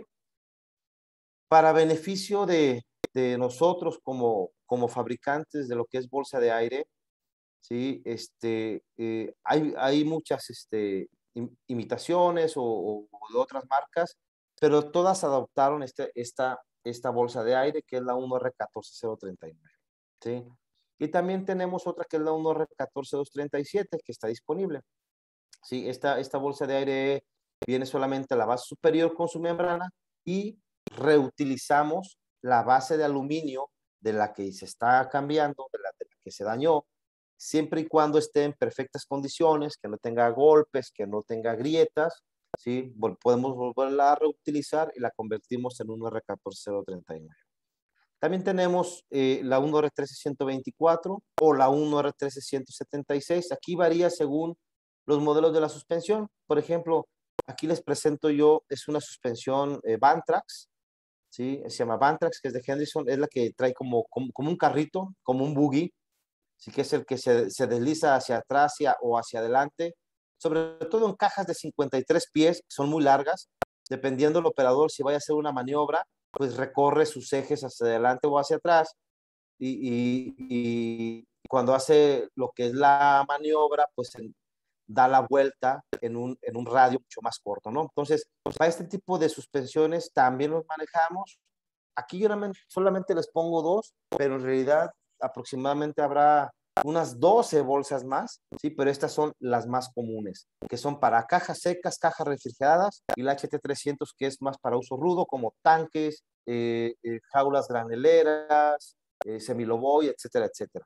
Para beneficio de, de nosotros como, como fabricantes de lo que es bolsa de aire, ¿sí? Este, eh, hay, hay muchas este, imitaciones o, o, de otras marcas, pero todas adoptaron este, esta, esta bolsa de aire, que es la uno R catorce cero treinta y nueve, ¿sí? Y también tenemos otra que es la uno R catorce dos treinta y siete, que está disponible, ¿sí? Esta, esta bolsa de aire viene solamente a la base superior con su membrana y reutilizamos la base de aluminio de la que se está cambiando, de la, de la que se dañó, siempre y cuando esté en perfectas condiciones, que no tenga golpes, que no tenga grietas, ¿sí? Podemos volverla a reutilizar y la convertimos en uno R catorce cero treinta y nueve. También tenemos eh, la uno R trece ciento veinticuatro o la uno R trece ciento setenta y seis. Aquí varía según los modelos de la suspensión. Por ejemplo, aquí les presento yo, es una suspensión eh, Vantrax, ¿sí? Se llama Vantrax, que es de Henderson, es la que trae como, como, como un carrito, como un buggy, sí, que es el que se, se desliza hacia atrás hacia, o hacia adelante, sobre todo en cajas de cincuenta y tres pies, que son muy largas, dependiendo del operador, si vaya a hacer una maniobra, pues recorre sus ejes hacia adelante o hacia atrás, y, y, y cuando hace lo que es la maniobra, pues en, da la vuelta en un, en un radio mucho más corto, ¿no? Entonces, para este tipo de suspensiones también los manejamos. Aquí yo solamente les pongo dos, pero en realidad aproximadamente habrá unas doce bolsas más, ¿sí? Pero estas son las más comunes, que son para cajas secas, cajas refrigeradas, y la H T trescientos, que es más para uso rudo, como tanques, eh, eh, jaulas graneleras, eh, semiloboy, etcétera, etcétera.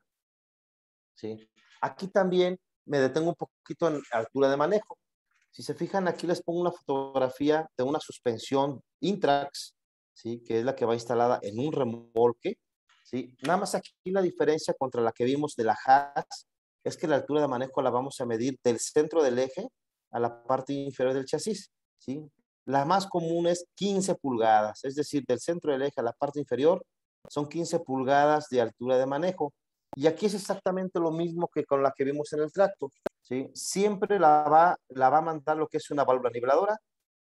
¿Sí? Aquí también me detengo un poquito en altura de manejo. Si se fijan, aquí les pongo una fotografía de una suspensión Intrax, ¿sí? Que es la que va instalada en un remolque, ¿sí? Nada más aquí la diferencia contra la que vimos de la Haas es que la altura de manejo la vamos a medir del centro del eje a la parte inferior del chasis, ¿sí? La más común es quince pulgadas, es decir, del centro del eje a la parte inferior son quince pulgadas de altura de manejo. Y aquí es exactamente lo mismo que con la que vimos en el tracto, ¿sí? Siempre la va, la va a mandar lo que es una válvula niveladora,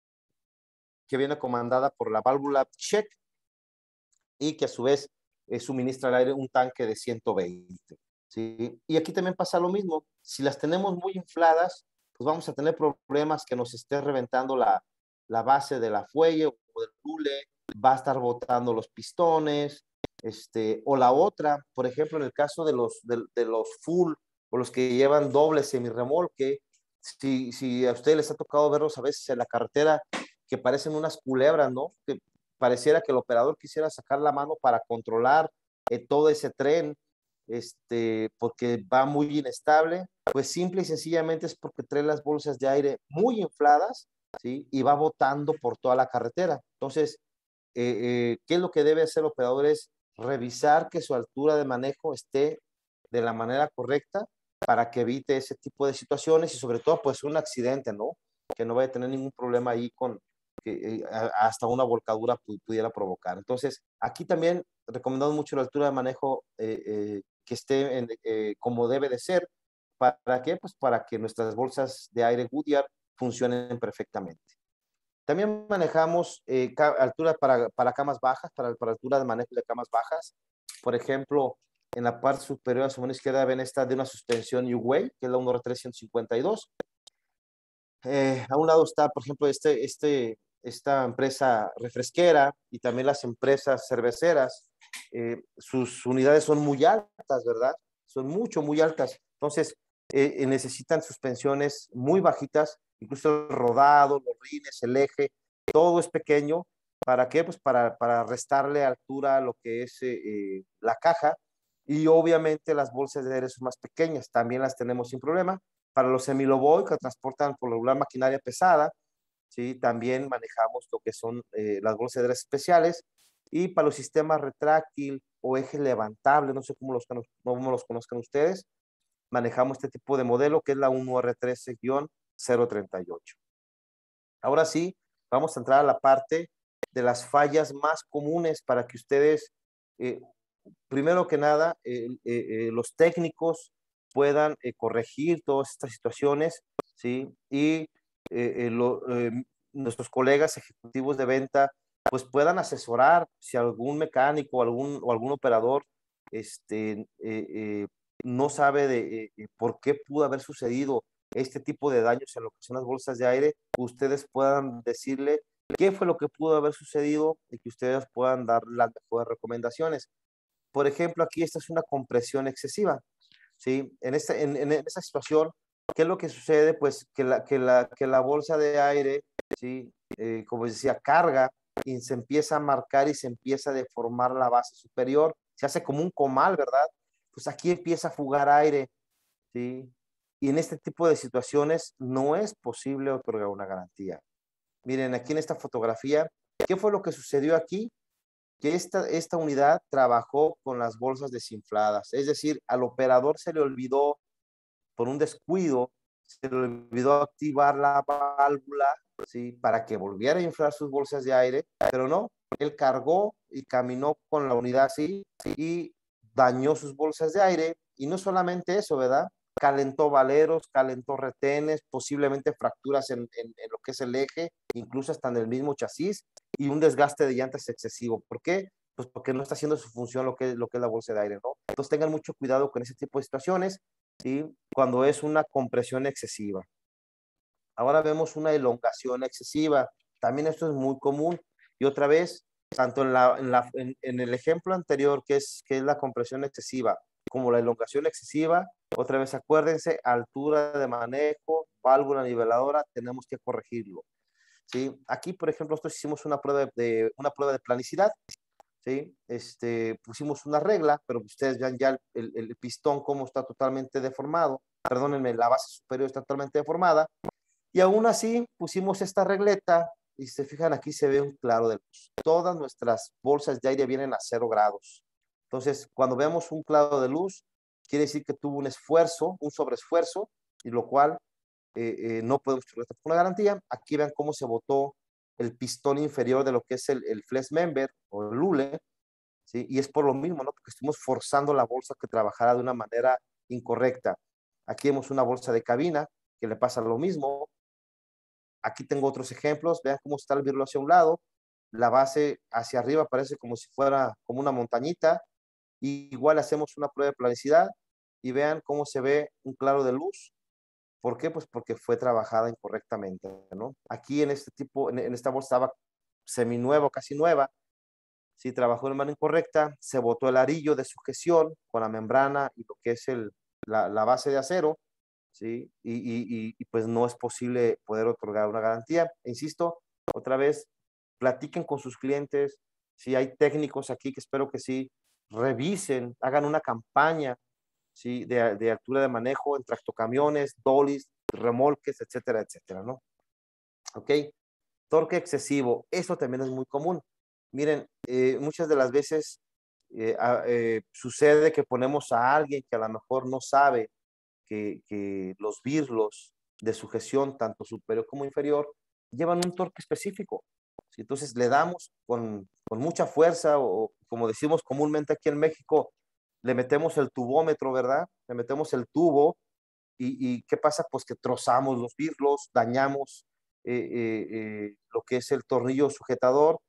que viene comandada por la válvula check y que a su vez eh, suministra al aire un tanque de ciento veinte, ¿sí? Y aquí también pasa lo mismo. Si las tenemos muy infladas, pues vamos a tener problemas que nos esté reventando la, la base de la fuelle o del hule, va a estar botando los pistones, este, o la otra, por ejemplo, en el caso de los, de, de los full o los que llevan doble semirremolque, si, si a ustedes les ha tocado verlos a veces en la carretera, que parecen unas culebras, ¿no? Que pareciera que el operador quisiera sacar la mano para controlar eh, todo ese tren, este, porque va muy inestable, pues simple y sencillamente es porque trae las bolsas de aire muy infladas ¿sí? Y va botando por toda la carretera. Entonces, eh, eh, ¿qué es lo que debe hacer el operador? Es revisar que su altura de manejo esté de la manera correcta para que evite ese tipo de situaciones y sobre todo pues un accidente, ¿no? Que no vaya a tener ningún problema ahí con que eh, hasta una volcadura pudiera provocar. Entonces, aquí también recomendamos mucho la altura de manejo eh, eh, que esté en, eh, como debe de ser. ¿Para qué? Pues para que nuestras bolsas de aire Goodyear funcionen perfectamente. También manejamos eh, altura para, para camas bajas, para, para altura de manejo de camas bajas. Por ejemplo, en la parte superior a su mano izquierda ven esta de una suspensión U-Way, que es la uno R trescientos cincuenta y dos. Eh, a un lado está, por ejemplo, este, este, esta empresa refresquera y también las empresas cerveceras. Eh, sus unidades son muy altas, ¿verdad? Son mucho, muy altas. Entonces, eh, necesitan suspensiones muy bajitas, incluso el rodado, los rines, el eje, todo es pequeño. ¿Para qué? Pues para, para restarle altura a lo que es eh, la caja. Y obviamente las bolsas de aire son más pequeñas, también las tenemos sin problema. Para los semiloboy que transportan por regular maquinaria pesada, ¿sí? También manejamos lo que son eh, las bolsas de aire especiales. Y para los sistemas retráctil o eje levantable, no sé cómo los, cómo los conozcan ustedes, manejamos este tipo de modelo que es la uno R trece cero treinta y ocho. Ahora sí, vamos a entrar a la parte de las fallas más comunes para que ustedes, eh, primero que nada, eh, eh, eh, los técnicos puedan eh, corregir todas estas situaciones, ¿sí? Y eh, eh, lo, eh, nuestros colegas ejecutivos de venta pues puedan asesorar si algún mecánico algún, o algún operador este, eh, eh, no sabe de eh, por qué pudo haber sucedido este tipo de daños en lo que son las bolsas de aire, ustedes puedan decirle qué fue lo que pudo haber sucedido y que ustedes puedan dar las mejores recomendaciones. Por ejemplo, aquí esta es una compresión excesiva, ¿sí? En, esta, en, en esa situación, ¿qué es lo que sucede? Pues que la, que la, que la bolsa de aire, ¿sí? Eh, como decía, carga y se empieza a marcar y se empieza a deformar la base superior, se hace como un comal, ¿verdad? Pues aquí empieza a fugar aire, ¿sí? Y en este tipo de situaciones no es posible otorgar una garantía. Miren, aquí en esta fotografía, ¿qué fue lo que sucedió aquí? Que esta, esta unidad trabajó con las bolsas desinfladas, es decir, al operador se le olvidó, por un descuido, se le olvidó activar la válvula, ¿sí? Para que volviera a inflar sus bolsas de aire, pero no, él cargó y caminó con la unidad así y dañó sus bolsas de aire, y no solamente eso, ¿verdad? Calentó valeros, calentó retenes, posiblemente fracturas en, en, en lo que es el eje, incluso hasta en el mismo chasis, y un desgaste de llantas excesivo. ¿Por qué? Pues porque no está haciendo su función lo que, lo que es la bolsa de aire, ¿no? Entonces tengan mucho cuidado con ese tipo de situaciones, ¿sí? Cuando es una compresión excesiva. Ahora vemos una elongación excesiva. También esto es muy común. Y otra vez, tanto en, la, en, la, en, en el ejemplo anterior, que es, que es la compresión excesiva, como la elongación excesiva, otra vez acuérdense, altura de manejo, válvula niveladora, tenemos que corregirlo, ¿sí? Aquí, por ejemplo, nosotros hicimos una prueba de, de, una prueba de planicidad, ¿sí? Este, pusimos una regla, pero ustedes vean ya el, el, el pistón cómo está totalmente deformado, perdónenme, la base superior está totalmente deformada, y aún así pusimos esta regleta, y se fijan aquí se ve un claro de luz. Todas nuestras bolsas de aire vienen a cero grados. Entonces, cuando vemos un claro de luz, quiere decir que tuvo un esfuerzo, un sobreesfuerzo, y lo cual eh, eh, no podemos tener una garantía. Aquí vean cómo se botó el pistón inferior de lo que es el, el flex member o el lule, ¿sí? Y es por lo mismo, ¿no? Porque estuvimos forzando la bolsa que trabajara de una manera incorrecta. Aquí vemos una bolsa de cabina que le pasa lo mismo. Aquí tengo otros ejemplos. Vean cómo está el virlo hacia un lado. La base hacia arriba parece como si fuera como una montañita. Y igual hacemos una prueba de planicidad y vean cómo se ve un claro de luz. ¿Por qué? Pues porque fue trabajada incorrectamente, ¿no? Aquí en este tipo, en, en esta bolsa estaba seminueva, casi nueva. Si trabajó de manera incorrecta, se botó el arillo de sujeción con la membrana y lo que es el, la, la base de acero, ¿sí? Y, y, y pues no es posible poder otorgar una garantía. Insisto, otra vez, platiquen con sus clientes. Si hay técnicos aquí que espero que sí, revisen, hagan una campaña, ¿sí? de, de altura de manejo en tractocamiones, dolis, remolques, etcétera, etcétera, ¿no? ¿ok? Torque excesivo, eso también es muy común. Miren, eh, muchas de las veces eh, a, eh, sucede que ponemos a alguien que a lo mejor no sabe que, que los birlos de sujeción, tanto superior como inferior, llevan un torque específico. ¿Sí? Entonces le damos con, con mucha fuerza, o como decimos comúnmente aquí en México, le metemos el tubómetro, ¿verdad? Le metemos el tubo y, y ¿qué pasa? Pues que trozamos los birlos, dañamos eh, eh, eh, lo que es el tornillo sujetador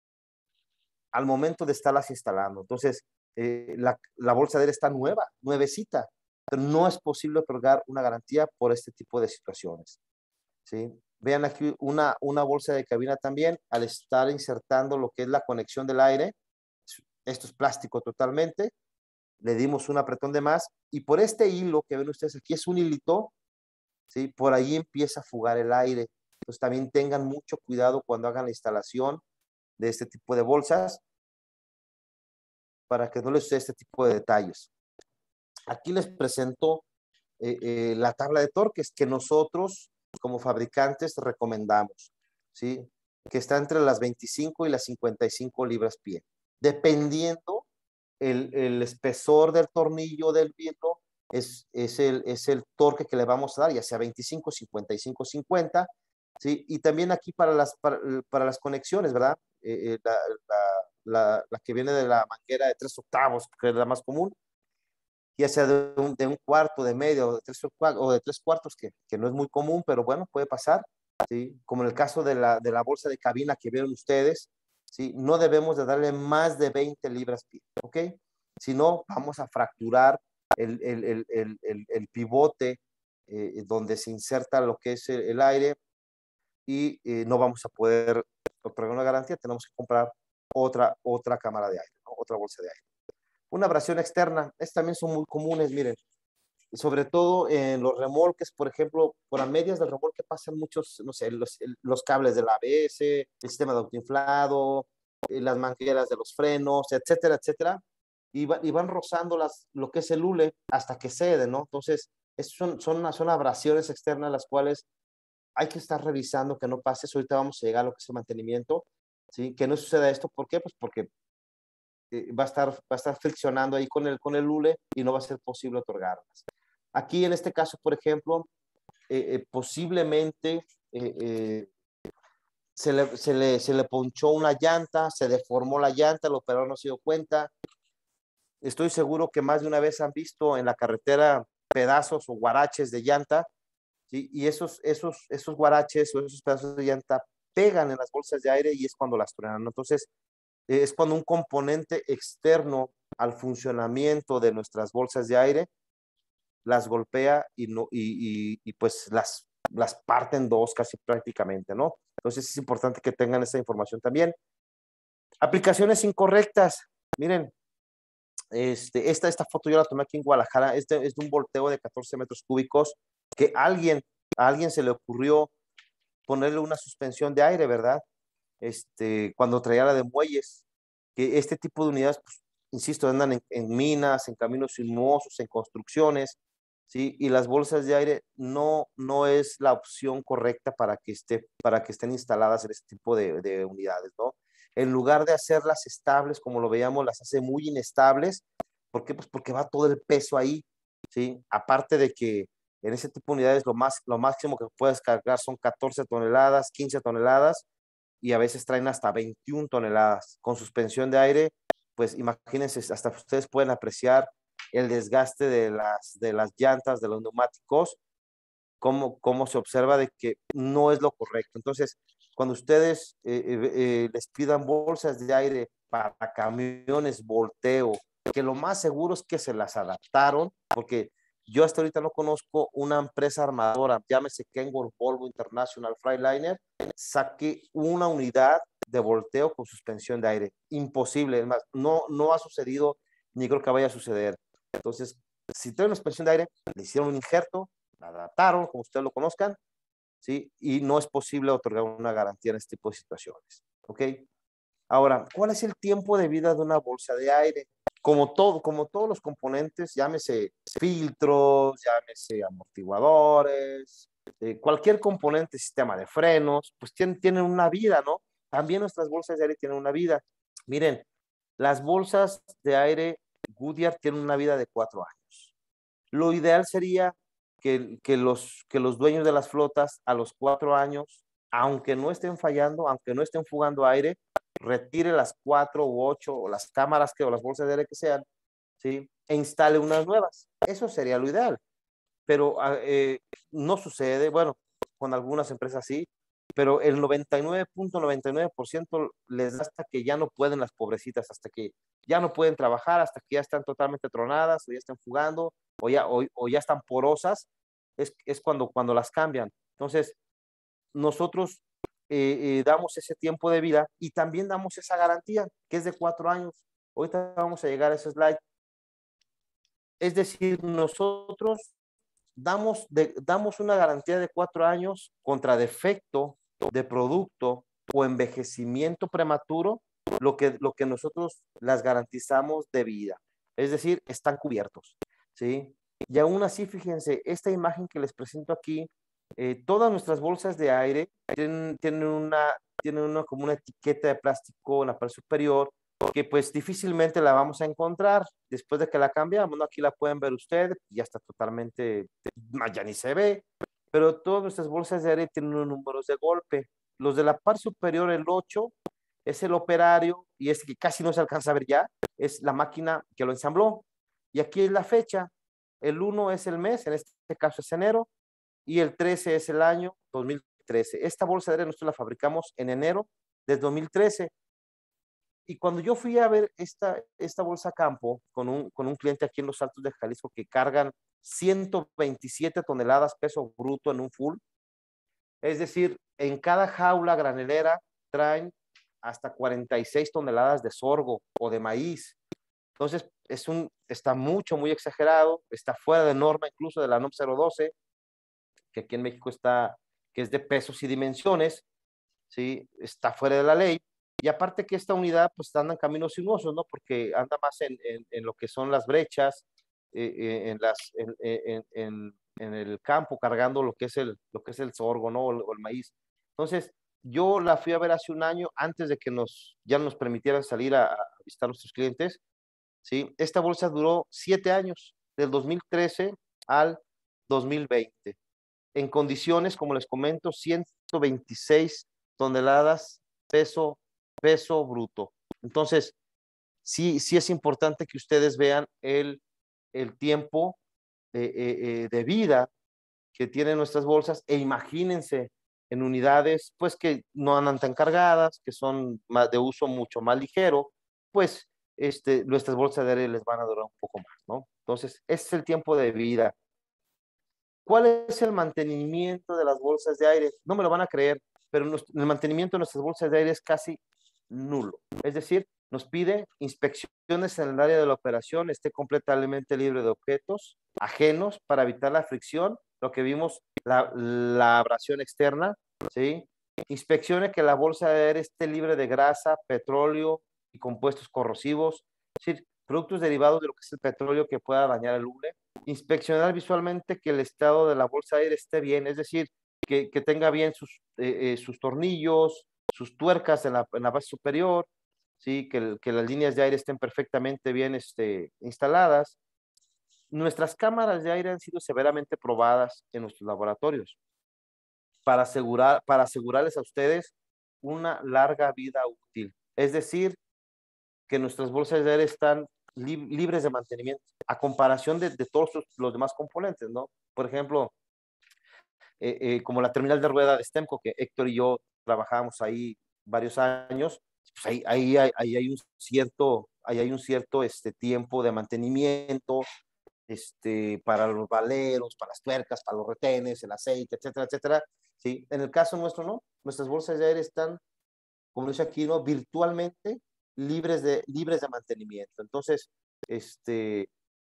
al momento de estarlas instalando. Entonces, eh, la, la bolsa de aire está nueva, nuevecita, pero no es posible otorgar una garantía por este tipo de situaciones, ¿sí? Vean aquí una, una bolsa de cabina también, al estar insertando lo que es la conexión del aire, esto es plástico totalmente, le dimos un apretón de más y por este hilo que ven ustedes aquí es un hilito, ¿sí? Por ahí empieza a fugar el aire. Entonces también tengan mucho cuidado cuando hagan la instalación de este tipo de bolsas para que no les dé este tipo de detalles. Aquí les presento eh, eh, la tabla de torques que nosotros como fabricantes recomendamos, ¿sí? Que está entre las veinticinco y las cincuenta y cinco libras pie, dependiendo el, el espesor del tornillo del vidrio, es, es, el, es el torque que le vamos a dar, ya sea veinticinco, cincuenta y cinco, cincuenta, ¿sí? Y también aquí para las, para, para las conexiones, ¿verdad? Eh, eh, la, la, la, la que viene de la manguera de tres octavos, que es la más común, ya sea de un, de un cuarto, de medio, o de tres, o de tres cuartos, que, que no es muy común, pero bueno, puede pasar, ¿sí? Como en el caso de la, de la bolsa de cabina que vieron ustedes, ¿sí? No debemos de darle más de veinte libras pie, ¿ok? Si no, vamos a fracturar el, el, el, el, el, el pivote eh, donde se inserta lo que es el, el aire y eh, no vamos a poder otorgar una garantía, tenemos que comprar otra, otra cámara de aire, ¿no? Otra bolsa de aire. Una abrasión externa, estas también son muy comunes, miren, sobre todo en los remolques, por ejemplo, por a medias del remolque pasan muchos, no sé, los, los cables del A B S, el sistema de autoinflado, las mangueras de los frenos, etcétera, etcétera, y, va, y van rozando las, lo que es el hule hasta que cede, ¿no? Entonces, son, son, son abrasiones externas las cuales hay que estar revisando que no pase. Ahorita vamos a llegar a lo que es el mantenimiento, ¿sí? Que no suceda esto, ¿por qué? Pues porque eh, va, a estar, va a estar friccionando ahí con el, con el hule y no va a ser posible otorgarlas. Aquí en este caso, por ejemplo, eh, eh, posiblemente eh, eh, se, le, se, le, se le ponchó una llanta, se deformó la llanta, el operador no se dio cuenta. Estoy seguro que más de una vez han visto en la carretera pedazos o guaraches de llanta, ¿sí? Y esos, esos, esos guaraches o esos pedazos de llanta pegan en las bolsas de aire y es cuando las truenan. Entonces, eh, es cuando un componente externo al funcionamiento de nuestras bolsas de aire las golpea y, no, y, y, y pues las, las parte en dos casi prácticamente, ¿no? Entonces es importante que tengan esa información también. Aplicaciones incorrectas. Miren, este, esta, esta foto yo la tomé aquí en Guadalajara. Este es de un volteo de catorce metros cúbicos que alguien, a alguien se le ocurrió ponerle una suspensión de aire, ¿verdad? Este, cuando traía la de muelles. Que este tipo de unidades, pues, insisto, andan en, en minas, en caminos sinuosos, en construcciones, ¿sí? Y las bolsas de aire no, no es la opción correcta para que, esté, para que estén instaladas en este tipo de, de unidades, ¿no? En lugar de hacerlas estables, como lo veíamos, las hace muy inestables. ¿Por qué? Pues porque va todo el peso ahí, ¿sí? Aparte de que en ese tipo de unidades lo, más, lo máximo que puedes cargar son catorce toneladas, quince toneladas, y a veces traen hasta veintiuna toneladas. Con suspensión de aire, pues imagínense, hasta ustedes pueden apreciar el desgaste de las, de las llantas, de los neumáticos, cómo, cómo se observa de que no es lo correcto. Entonces, cuando ustedes eh, eh, eh, les pidan bolsas de aire para camiones volteo, que lo más seguro es que se las adaptaron, porque yo hasta ahorita no conozco una empresa armadora, llámese Kenworth, Volvo International, Freightliner, saque una unidad de volteo con suspensión de aire. Imposible, es más, no, no ha sucedido, ni creo que vaya a suceder. Entonces, si traen una suspensión de aire, le hicieron un injerto, la adaptaron, como ustedes lo conozcan, ¿sí? Y no es posible otorgar una garantía en este tipo de situaciones, ¿ok? Ahora, ¿cuál es el tiempo de vida de una bolsa de aire? Como todo, como todos los componentes, llámese filtros, llámese amortiguadores, eh, cualquier componente, sistema de frenos, pues tienen, tienen una vida, ¿no? También nuestras bolsas de aire tienen una vida. Miren, las bolsas de aire Goodyear tienen una vida de cuatro años. Lo ideal sería que, que, los, que los dueños de las flotas a los cuatro años, aunque no estén fallando, aunque no estén fugando aire, retire las cuatro u ocho o las cámaras que, o las bolsas de aire que sean, ¿sí? E instale unas nuevas. Eso sería lo ideal. Pero eh, no sucede, bueno, con algunas empresas sí, pero el noventa y nueve punto noventa y nueve por ciento les da hasta que ya no pueden las pobrecitas, hasta que ya no pueden trabajar, hasta que ya están totalmente tronadas, o ya están fugando, o ya, o, o ya están porosas, es, es cuando, cuando las cambian. Entonces, nosotros eh, eh, damos ese tiempo de vida y también damos esa garantía, que es de cuatro años. Ahorita vamos a llegar a ese slide. Es decir, nosotros damos, de, damos una garantía de cuatro años contra defecto de producto o envejecimiento prematuro, lo que, lo que nosotros las garantizamos de vida. Es decir, están cubiertos, ¿sí? Y aún así, fíjense, esta imagen que les presento aquí, eh, todas nuestras bolsas de aire tienen, tienen, una, tienen una, como una etiqueta de plástico en la parte superior, que pues difícilmente la vamos a encontrar después de que la cambiamos, ¿no? Aquí la pueden ver ustedes, ya está totalmente, ya ni se ve, pero todas nuestras bolsas de aire tienen unos números de golpe. Los de la parte superior, el ocho, es el operario, y este que casi no se alcanza a ver ya, es la máquina que lo ensambló. Y aquí es la fecha, el uno es el mes, en este caso es enero, y el trece es el año dos mil trece. Esta bolsa de aire nosotros la fabricamos en enero de dos mil trece. Y cuando yo fui a ver esta, esta bolsa campo con un, con un cliente aquí en los Altos de Jalisco que cargan ciento veintisiete toneladas peso bruto en un full, es decir, en cada jaula granelera traen hasta cuarenta y seis toneladas de sorgo o de maíz. Entonces, es un, está mucho, muy exagerado, está fuera de norma incluso de la NOM cero doce, que aquí en México está, que es de pesos y dimensiones, ¿sí? Está fuera de la ley. Y aparte que esta unidad pues anda en caminos sinuosos, ¿no? Porque anda más en, en, en lo que son las brechas, eh, en, las, en, en, en, en, el campo, cargando lo que es el, lo que es el sorgo, ¿no? O el, o el maíz. Entonces, yo la fui a ver hace un año, antes de que nos, ya nos permitieran salir a, a visitar a nuestros clientes, ¿sí? Esta bolsa duró siete años, del dos mil trece al dos mil veinte. En condiciones, como les comento, ciento veintiséis toneladas peso, peso bruto. Entonces, sí, sí es importante que ustedes vean el, el tiempo eh, eh, de vida que tienen nuestras bolsas e imagínense en unidades pues que no andan tan cargadas, que son más de uso mucho más ligero, pues este, nuestras bolsas de aire les van a durar un poco más, ¿no? Entonces, ese es el tiempo de vida. ¿Cuál es el mantenimiento de las bolsas de aire? No me lo van a creer, pero el mantenimiento de nuestras bolsas de aire es casi nulo. Es decir, nos pide inspecciones en el área de la operación, esté completamente libre de objetos ajenos para evitar la fricción, lo que vimos, la, la abrasión externa, ¿sí? Inspeccione que la bolsa de aire esté libre de grasa, petróleo y compuestos corrosivos, es decir, productos derivados de lo que es el petróleo que pueda dañar el hule. Inspeccionar visualmente que el estado de la bolsa de aire esté bien, es decir, que, que tenga bien sus, eh, eh, sus tornillos, sus tuercas en la, en la base superior, ¿sí? que, que las líneas de aire estén perfectamente bien este, instaladas. Nuestras cámaras de aire han sido severamente probadas en nuestros laboratorios para, asegurar, para asegurarles a ustedes una larga vida útil. Es decir, que nuestras bolsas de aire están lib libres de mantenimiento, a comparación de, de todos los, los demás componentes, ¿no? Por ejemplo, eh, eh, como la terminal de rueda de Stemco, que Héctor y yo trabajamos ahí varios años, pues ahí, ahí, ahí, ahí hay un cierto, ahí hay un cierto este, tiempo de mantenimiento, este, para los valeros, para las tuercas, para los retenes, el aceite, etcétera, etcétera. ¿Sí? En el caso nuestro, ¿no? Nuestras bolsas de aire están, como dice aquí, ¿no? Virtualmente libres de, libres de mantenimiento. Entonces, este,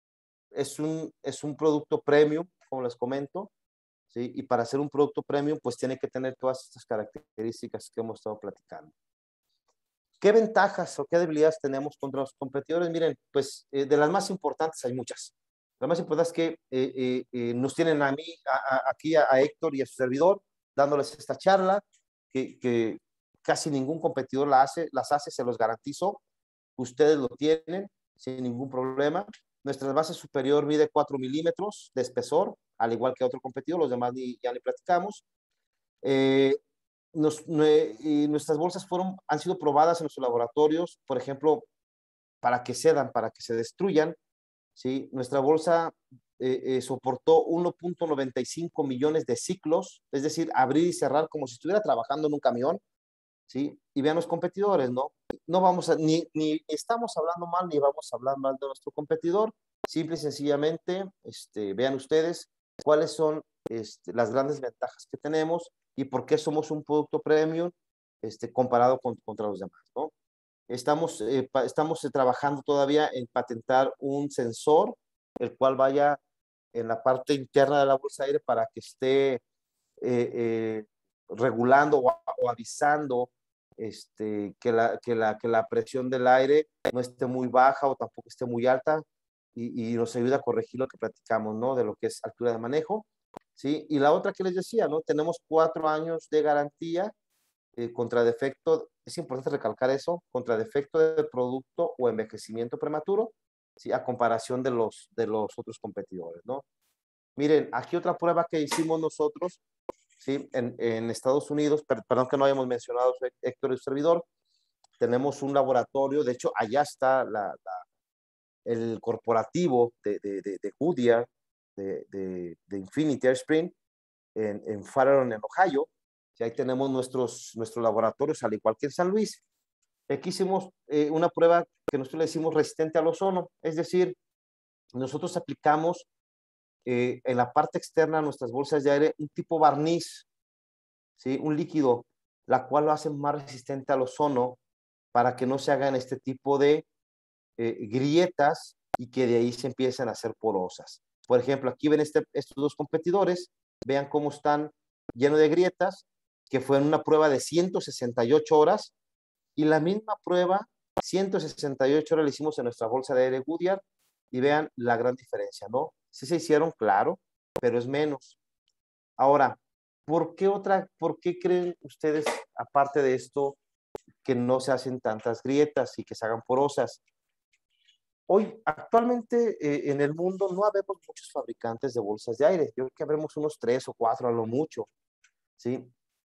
es un, es un producto premium, como les comento, ¿sí? Y para ser un producto premium, pues tiene que tener todas estas características que hemos estado platicando. ¿Qué ventajas o qué debilidades tenemos contra los competidores? Miren, pues eh, de las más importantes hay muchas. Lo más importante es que eh, eh, eh, nos tienen a mí, a, a, aquí a, a Héctor y a su servidor, dándoles esta charla, que, que casi ningún competidor la hace, las hace, se los garantizo. Ustedes lo tienen sin ningún problema. Nuestra base superior mide cuatro milímetros de espesor, al igual que otro competidor, los demás ni, ya ni platicamos. Eh, nos, y nuestras bolsas fueron, han sido probadas en nuestros laboratorios, por ejemplo, para que cedan, para que se destruyan. ¿Sí? Nuestra bolsa eh, eh, soportó uno punto noventa y cinco millones de ciclos, es decir, abrir y cerrar como si estuviera trabajando en un camión. ¿Sí? Y vean los competidores, ¿no? No vamos a, ni, ni estamos hablando mal, ni vamos a hablar mal de nuestro competidor. Simple y sencillamente, este, vean ustedes cuáles son este, las grandes ventajas que tenemos y por qué somos un producto premium este, comparado con, contra los demás, ¿no? Estamos, eh, pa, estamos eh, trabajando todavía en patentar un sensor, el cual vaya en la parte interna de la bolsa de aire para que esté eh, eh, regulando o, o avisando este, que, la, que, la, que la presión del aire no esté muy baja o tampoco esté muy alta y, y nos ayuda a corregir lo que platicamos, ¿no? De lo que es altura de manejo, ¿sí? Y la otra que les decía, ¿no? Tenemos cuatro años de garantía eh, contra defecto, es importante recalcar eso, contra defecto del producto o envejecimiento prematuro, ¿sí? A comparación de los, de los otros competidores, ¿no? Miren, aquí otra prueba que hicimos nosotros, ¿sí? En, en Estados Unidos, per, perdón que no hayamos mencionado Héctor y su servidor, tenemos un laboratorio, de hecho, allá está la, la, el corporativo de, de, de, de Goodyear, de, de, de Infinity Airspring, en, en Farallon, en Ohio, y ahí tenemos nuestros, nuestros laboratorios, al igual que en San Luis. Aquí hicimos eh, una prueba que nosotros le decimos resistente al ozono, es decir, nosotros aplicamos eh, en la parte externa de nuestras bolsas de aire un tipo barniz, ¿sí? Un líquido, la cual lo hace más resistente al ozono para que no se hagan este tipo de eh, grietas y que de ahí se empiecen a hacer porosas. Por ejemplo, aquí ven este, estos dos competidores, vean cómo están llenos de grietas, que fue en una prueba de ciento sesenta y ocho horas, y la misma prueba, ciento sesenta y ocho horas la hicimos en nuestra bolsa de aire Goodyear, y vean la gran diferencia, ¿no? Sí se hicieron, claro, pero es menos. Ahora, ¿por qué otra, por qué creen ustedes, aparte de esto, que no se hacen tantas grietas y que se hagan porosas? Hoy, actualmente, eh, en el mundo no habemos muchos fabricantes de bolsas de aire. Yo creo que habemos unos tres o cuatro a lo mucho, ¿sí?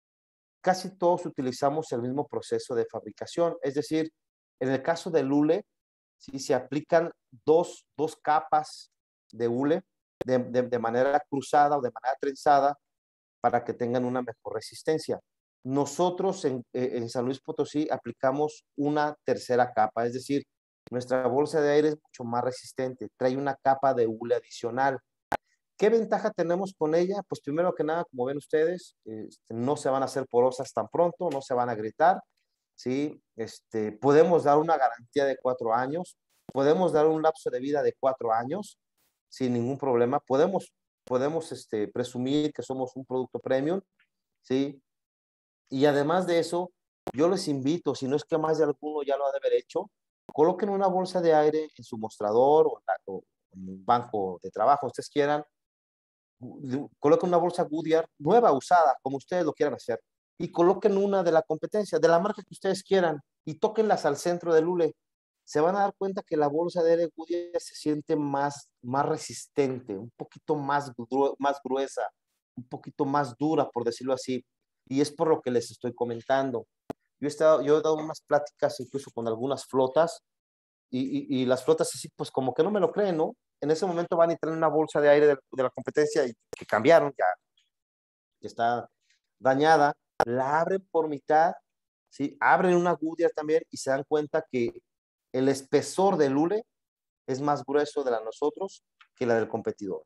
Casi todos utilizamos el mismo proceso de fabricación. Es decir, en el caso del hule, ¿sí? Se aplican dos, dos capas de hule de, de, de manera cruzada o de manera trenzada para que tengan una mejor resistencia. Nosotros en, en San Luis Potosí aplicamos una tercera capa, es decir, nuestra bolsa de aire es mucho más resistente, trae una capa de hule adicional. ¿Qué ventaja tenemos con ella? Pues primero que nada, como ven ustedes, este, no se van a hacer porosas tan pronto, no se van a gritar, ¿sí? Este, podemos dar una garantía de cuatro años, podemos dar un lapso de vida de cuatro años sin ningún problema, podemos, podemos este, presumir que somos un producto premium, ¿sí? Y además de eso, yo les invito, si no es que más de alguno ya lo ha de haber hecho, coloquen una bolsa de aire en su mostrador o, o en un banco de trabajo, ustedes quieran, coloquen una bolsa Goodyear nueva, usada, como ustedes lo quieran hacer, y coloquen una de la competencia, de la marca que ustedes quieran, y tóquenlas al centro del hule. Se van a dar cuenta que la bolsa de aire Goodyear se siente más, más resistente, un poquito más, gru más gruesa, un poquito más dura, por decirlo así. Y es por lo que les estoy comentando. Yo he, estado, yo he dado unas pláticas incluso con algunas flotas y, y, y las flotas así, pues como que no me lo creen, ¿no? En ese momento van y traen una bolsa de aire de, de la competencia y que cambiaron, ya que está dañada, la abren por mitad, ¿sí? Abren una Goodyear también y se dan cuenta que el espesor del hule es más grueso de la de nosotros que la del competidor.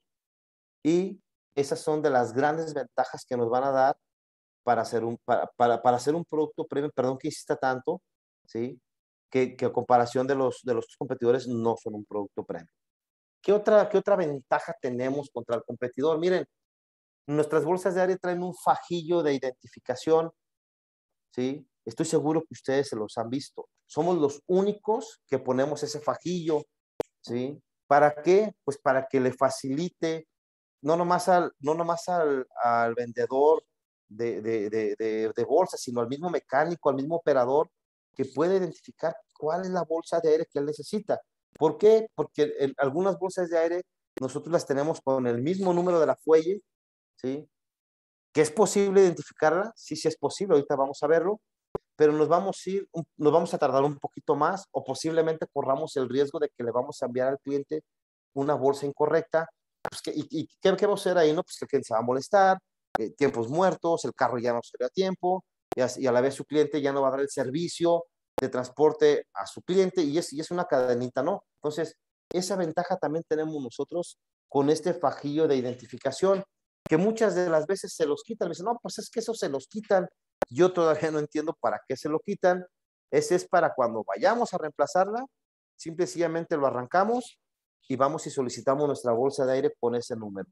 Y esas son de las grandes ventajas que nos van a dar para hacer un, para, para, para hacer un producto premium, perdón que insista tanto, ¿sí? Que, que a comparación de los, de los competidores no son un producto premium. ¿Qué otra, ¿Qué otra ventaja tenemos contra el competidor? Miren, nuestras bolsas de aire traen un fajillo de identificación, ¿sí? Estoy seguro que ustedes se los han visto. Somos los únicos que ponemos ese fajillo, ¿sí? ¿Para qué? Pues para que le facilite, no nomás al, no nomás al, al vendedor de, de, de, de, de bolsas, sino al mismo mecánico, al mismo operador, que puede identificar cuál es la bolsa de aire que él necesita. ¿Por qué? Porque en algunas bolsas de aire nosotros las tenemos con el mismo número de la fuelle, ¿sí? ¿Que es posible identificarla? Sí, sí es posible, ahorita vamos a verlo, pero nos vamos a ir, nos vamos a tardar un poquito más o posiblemente corramos el riesgo de que le vamos a enviar al cliente una bolsa incorrecta. Pues que, ¿Y, y qué, qué va a hacer ahí? No, pues que el cliente se va a molestar, eh, tiempos muertos, el carro ya no salió a tiempo y a, y a la vez su cliente ya no va a dar el servicio de transporte a su cliente y es, y es una cadenita, ¿no? Entonces, esa ventaja también tenemos nosotros con este fajillo de identificación, que muchas de las veces se los quitan. Me dicen, no, pues es que eso se los quitan. Yo todavía no entiendo para qué se lo quitan. Ese es para cuando vayamos a reemplazarla, simple y sencillamente lo arrancamos y vamos y solicitamos nuestra bolsa de aire con ese número.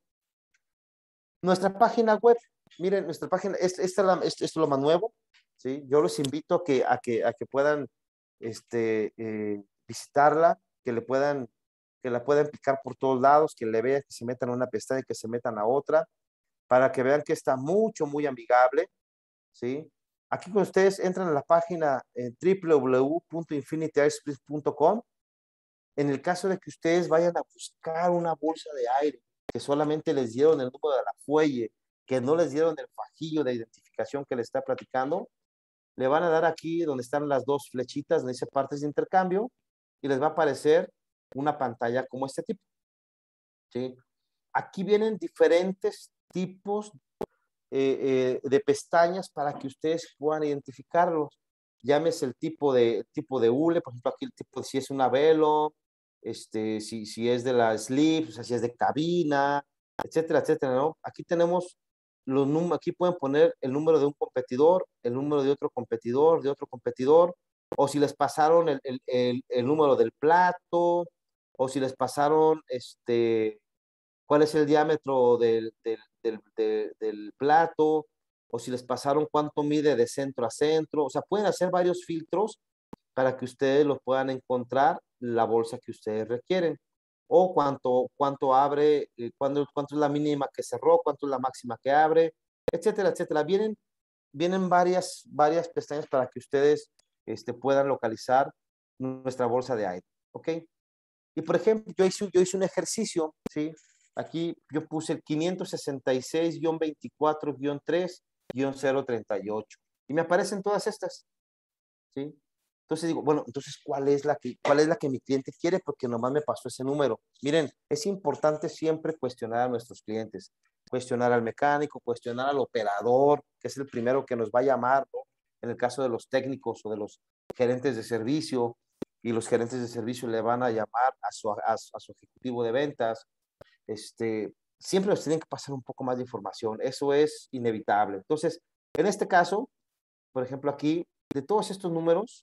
Nuestra página web, miren, nuestra página, esta, esta, esta, esto es lo más nuevo, ¿sí? Yo los invito a que, a que, a que puedan este, eh, visitarla, que le puedan, que la puedan picar por todos lados, que le vean, que se metan a una pestaña y que se metan a otra, para que vean que está mucho, muy amigable, ¿sí? Aquí con ustedes entran a la página en w w w punto infinity airsplit punto com. En el caso de que ustedes vayan a buscar una bolsa de aire, que solamente les dieron el número de la fuelle, que no les dieron el fajillo de identificación que les está platicando, le van a dar aquí donde están las dos flechitas, donde dice partes de intercambio, y les va a aparecer una pantalla como este tipo, ¿sí? Aquí vienen diferentes tipos eh, eh, de pestañas para que ustedes puedan identificarlos. Llámese el tipo de, tipo de hule, por ejemplo, aquí el tipo, si es una velo, este, si, si es de la slip, o sea, si es de cabina, etcétera, etcétera, ¿no? Aquí tenemos los números, aquí pueden poner el número de un competidor, el número de otro competidor, de otro competidor, o si les pasaron el, el, el, el número del plato, o si les pasaron este, cuál es el diámetro del, del, del, del, del plato, o si les pasaron cuánto mide de centro a centro. O sea, pueden hacer varios filtros para que ustedes lo puedan encontrar la bolsa que ustedes requieren. O cuánto, cuánto abre, eh, cuánto, cuánto es la mínima que cerró, cuánto es la máxima que abre, etcétera, etcétera. Vienen, vienen varias, varias pestañas para que ustedes este, puedan localizar nuestra bolsa de aire. ¿Ok? Y por ejemplo, yo hice, yo hice un ejercicio, ¿sí? Aquí yo puse el quinientos sesenta y seis guión veinticuatro guión tres guión cero treinta y ocho y me aparecen todas estas, ¿sí? Entonces digo, bueno, entonces, ¿cuál es la que, cuál es la que mi cliente quiere? Porque nomás me pasó ese número. Miren, es importante siempre cuestionar a nuestros clientes, cuestionar al mecánico, cuestionar al operador, que es el primero que nos va a llamar, ¿no? En el caso de los técnicos o de los gerentes de servicio, y los gerentes de servicio le van a llamar a su, a, a su ejecutivo de ventas. Este, siempre nos tienen que pasar un poco más de información. Eso es inevitable. Entonces, en este caso, por ejemplo, aquí, de todos estos números,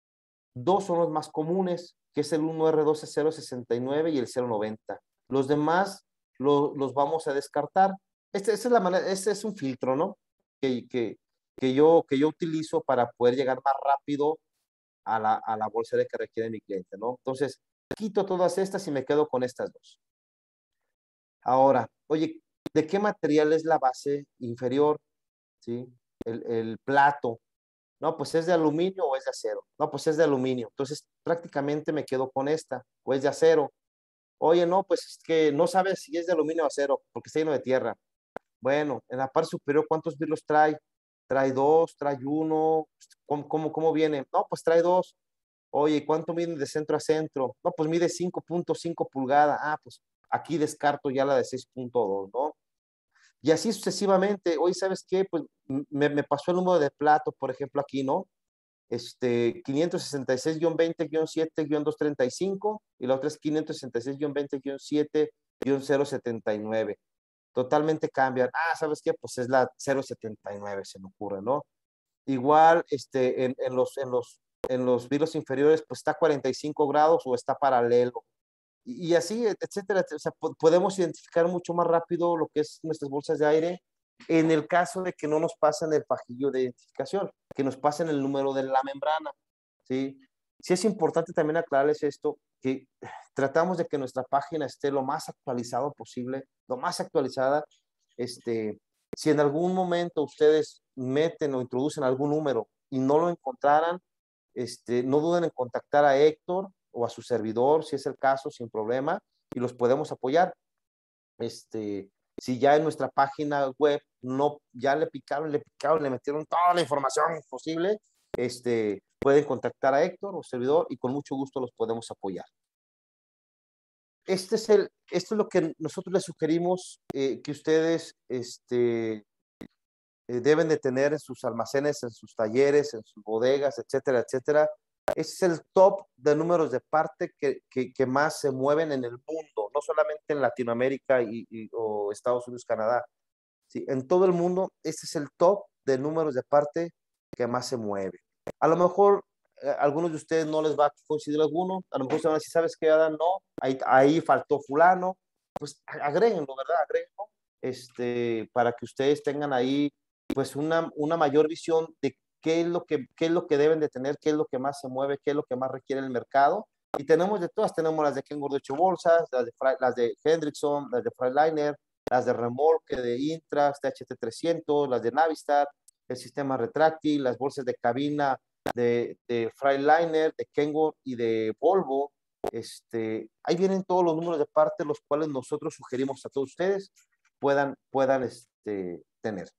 dos son los más comunes, que es el uno R doce cero sesenta y nueve y el cero noventa. Los demás lo, los vamos a descartar. Este, esta es la manera, este es un filtro, ¿no? Que, que, que, yo, que yo utilizo para poder llegar más rápido a la, a la bolsa de que requiere mi cliente, ¿no? Entonces, quito todas estas y me quedo con estas dos. Ahora, oye, ¿de qué material es la base inferior? ¿Sí? El, el plato. No, pues es de aluminio o es de acero. No, pues es de aluminio. Entonces, prácticamente me quedo con esta, o es de acero. Oye, no, pues es que no sabes si es de aluminio o acero, porque está lleno de tierra. Bueno, en la parte superior, ¿cuántos birlos trae? Trae dos, trae uno. ¿Cómo, cómo, cómo viene? No, pues trae dos. Oye, ¿cuánto mide de centro a centro? No, pues mide cinco punto cinco pulgadas. Ah, pues aquí descarto ya la de seis punto dos, ¿no? Y así sucesivamente. Oye, ¿sabes qué? Pues me, me pasó el número de plato, por ejemplo, aquí, ¿no? Este, quinientos sesenta y seis guión veinte guión siete guión doscientos treinta y cinco y la otra es quinientos sesenta y seis guión veinte guión siete guión cero setenta y nueve. Totalmente cambian. Ah, ¿sabes qué? Pues es la cero setenta y nueve, se me ocurre, ¿no? Igual, este, en, en los, en los, en los vidrios inferiores, pues está a cuarenta y cinco grados o está paralelo. Y, y así, etcétera. O sea, po podemos identificar mucho más rápido lo que es nuestras bolsas de aire en el caso de que no nos pasen el fajillo de identificación, que nos pasen el número de la membrana, ¿sí? Sí es importante también aclararles esto, que tratamos de que nuestra página esté lo más actualizado posible, lo más actualizada. Este, si en algún momento ustedes meten o introducen algún número y no lo encontraran, este, no duden en contactar a Héctor o a su servidor, si es el caso, sin problema, y los podemos apoyar. Este, si ya en nuestra página web no, ya le picaron, le picaron, le metieron toda la información posible, este, pueden contactar a Héctor o servidor y con mucho gusto los podemos apoyar. Este es el, esto es lo que nosotros les sugerimos eh, que ustedes este, eh, deben de tener en sus almacenes, en sus talleres, en sus bodegas, etcétera, etcétera. Ese es el top de números de parte que, que, que más se mueven en el mundo, no solamente en Latinoamérica y, y, o Estados Unidos, Canadá. ¿Sí? En todo el mundo, este es el top de números de parte que más se mueve. A lo mejor eh, a algunos de ustedes no les va a coincidir alguno, a lo mejor se van a decir, ¿sabes qué, Adán? No, ahí, ahí faltó fulano. Pues agréguenlo, ¿verdad? Agréguenlo, este, para que ustedes tengan ahí pues una, una mayor visión de qué es, lo que, qué es lo que deben de tener, qué es lo que más se mueve, qué es lo que más requiere el mercado. Y tenemos de todas, tenemos las de Kenworth de ocho bolsas, las de, las de Hendrickson, las de Freightliner, las de remolque de Intrax, T H T trescientos, las de Navistar, el sistema retráctil, las bolsas de cabina de, de Freightliner, de Kenworth y de Volvo. Este, ahí vienen todos los números de parte, los cuales nosotros sugerimos a todos ustedes puedan, puedan este, tener.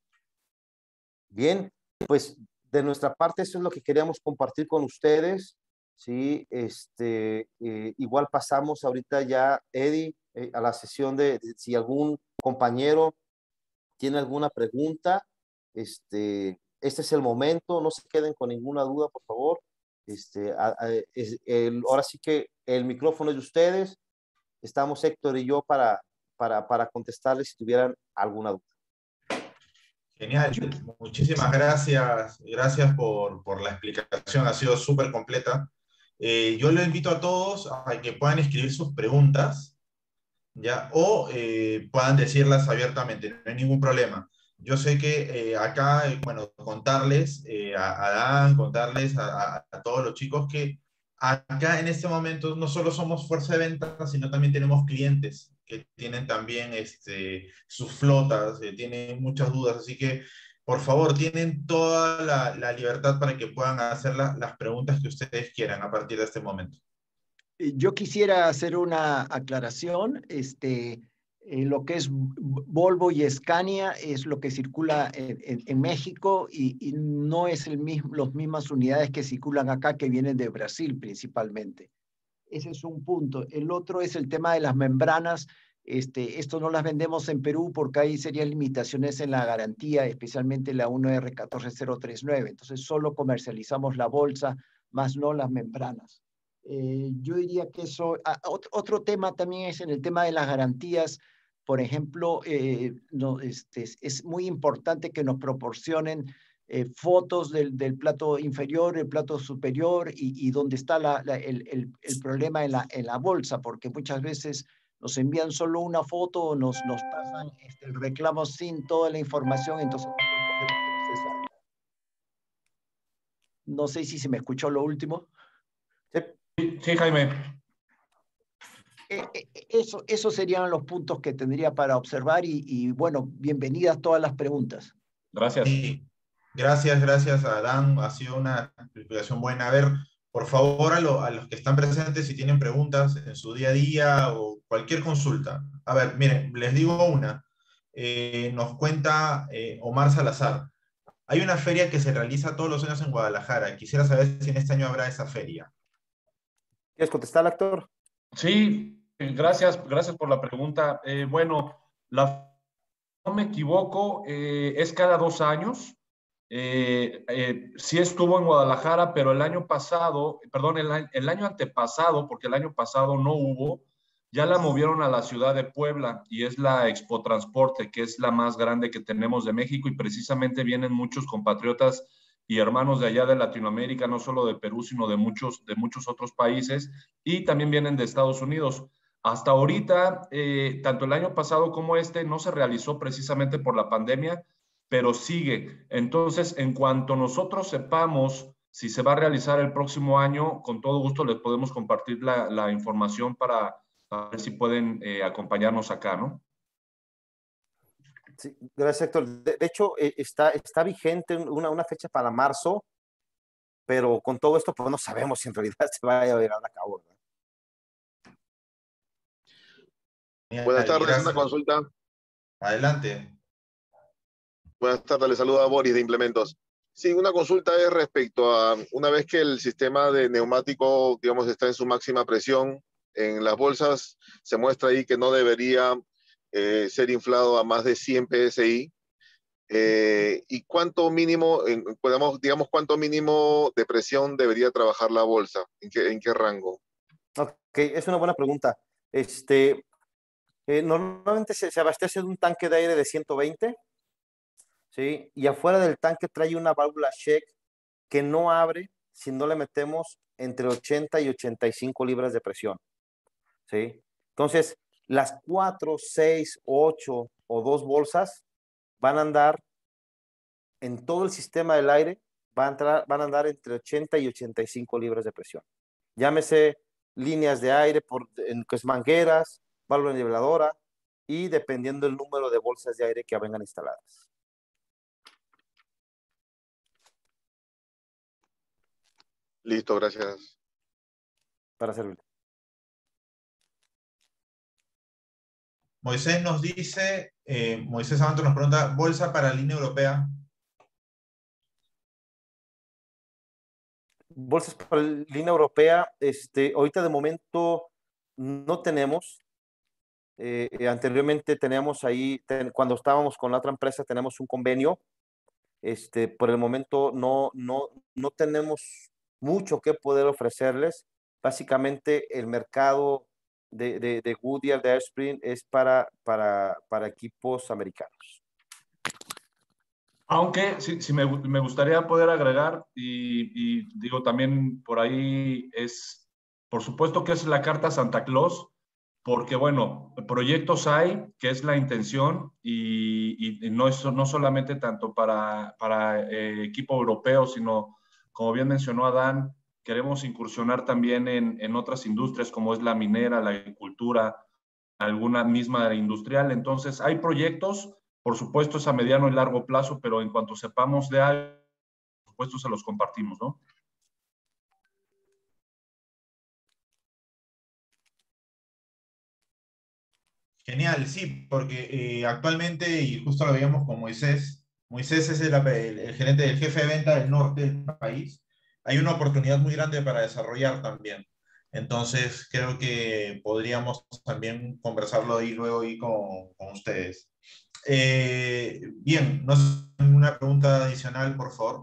Bien, pues de nuestra parte eso es lo que queríamos compartir con ustedes. Sí, este, eh, igual pasamos ahorita ya, Eddie, eh, a la sesión de, de si algún compañero tiene alguna pregunta, este, este es el momento, no se queden con ninguna duda, por favor. Este, a, a, es, el, ahora sí que el micrófono es de ustedes, estamos Héctor y yo para, para, para contestarles si tuvieran alguna duda. Genial, muchísimas gracias, gracias por, por la explicación, ha sido súper completa. Eh, yo les invito a todos a que puedan escribir sus preguntas, ¿ya? O eh, puedan decirlas abiertamente, no hay ningún problema. Yo sé que eh, acá, eh, bueno, contarles eh, a Adán, contarles a, a, a todos los chicos que acá en este momento no solo somos fuerza de ventas, sino también tenemos clientes que tienen también este, sus flotas, eh, tienen muchas dudas, así que por favor, tienen toda la, la libertad para que puedan hacer la, las preguntas que ustedes quieran a partir de este momento. Yo quisiera hacer una aclaración. Este, eh, lo que es Volvo y Scania es lo que circula en, en, en México y, y no es el mismo, las mismas unidades que circulan acá, que vienen de Brasil principalmente. Ese es un punto. El otro es el tema de las membranas. Este, esto no las vendemos en Perú porque hay serias limitaciones en la garantía, especialmente la uno R catorce cero treinta y nueve. Entonces solo comercializamos la bolsa, más no las membranas. Eh, yo diría que eso, ah, otro, otro tema también es en el tema de las garantías. Por ejemplo, eh, no, este, es muy importante que nos proporcionen eh, fotos del, del plato inferior, el plato superior y, y dónde está la, la, el, el, el problema en la, en la bolsa, porque muchas veces nos envían solo una foto o nos, nos pasan este, el reclamo sin toda la información, entonces no podemos procesar. No sé si se me escuchó lo último. Sí, sí, Jaime. Eh, eh, eso, esos serían los puntos que tendría para observar y, y bueno, bienvenidas todas las preguntas. Gracias. Sí, gracias, gracias a Adán, ha sido una explicación buena. A ver, por favor, a, lo, a los que están presentes, si tienen preguntas en su día a día o cualquier consulta. A ver, miren, les digo una. Eh, nos cuenta eh, Omar Salazar. Hay una feria que se realiza todos los años en Guadalajara. Quisiera saber si en este año habrá esa feria. ¿Quieres contestar, actor? Sí, gracias, gracias por la pregunta. Eh, bueno, la, no me equivoco, eh, es cada dos años. Eh, eh, sí estuvo en Guadalajara, pero el año pasado, perdón, el, el año antepasado, porque el año pasado no hubo, ya la movieron a la ciudad de Puebla y es la Expo Transporte, que es la más grande que tenemos de México y precisamente vienen muchos compatriotas y hermanos de allá de Latinoamérica, no solo de Perú, sino de muchos, de muchos otros países y también vienen de Estados Unidos. Hasta ahorita, eh, tanto el año pasado como este, no se realizó precisamente por la pandemia, pero sigue. Entonces, en cuanto nosotros sepamos si se va a realizar el próximo año, con todo gusto les podemos compartir la, la información para, para ver si pueden eh, acompañarnos acá, ¿no? Sí, gracias, Héctor. De, de hecho, eh, está, está vigente una, una fecha para marzo, pero con todo esto, pues no sabemos si en realidad se va a llevar a cabo, ¿verdad? Buenas tardes, una consulta. Adelante. Buenas tardes, le saluda Boris de Implementos. Sí, una consulta es respecto a una vez que el sistema de neumático, digamos, está en su máxima presión, en las bolsas se muestra ahí que no debería eh, ser inflado a más de cien P S I. Eh, ¿Y cuánto mínimo, en, podemos, digamos, cuánto mínimo de presión debería trabajar la bolsa? ¿En qué, en qué rango? Ok, es una buena pregunta. Este, eh, normalmente se, se abastece de un tanque de aire de ciento veinte, ¿sí? Y afuera del tanque trae una válvula check que no abre si no le metemos entre ochenta y ochenta y cinco libras de presión, ¿sí? Entonces, las cuatro, seis, ocho o dos bolsas van a andar en todo el sistema del aire, van a, entrar, van a andar entre ochenta y ochenta y cinco libras de presión. Llámese líneas de aire, por, en, pues, mangueras, válvula niveladora y dependiendo del número de bolsas de aire que vengan instaladas. Listo, gracias. Para servirle. Moisés nos dice, eh, Moisés Abanto nos pregunta, ¿bolsa para línea europea? Bolsas para la línea europea, este, ahorita de momento no tenemos. Eh, eh, anteriormente teníamos ahí, ten, cuando estábamos con la otra empresa, tenemos un convenio. Este, por el momento no, no, no tenemos mucho que poder ofrecerles. Básicamente el mercado de, de, de Goodyear, de Airspring, es para, para, para equipos americanos. Aunque sí, sí me, me gustaría poder agregar y, y digo también por ahí es, por supuesto que es la carta Santa Claus, porque bueno, proyectos hay, que es la intención y, y no es no solamente tanto para, para eh, equipo europeo, sino como bien mencionó Adán, queremos incursionar también en, en otras industrias como es la minera, la agricultura, alguna misma industrial. Entonces hay proyectos. Por supuesto, es a mediano y largo plazo, pero en cuanto sepamos de algo, por supuesto, se los compartimos, ¿no? Genial, sí, porque eh, actualmente, y justo lo veíamos con Moisés, Moisés es el, el, el gerente del jefe de venta del norte del país, hay una oportunidad muy grande para desarrollar también. Entonces, creo que podríamos también conversarlo ahí luego y con, con ustedes. Eh, bien, no sé, ninguna pregunta adicional, por favor.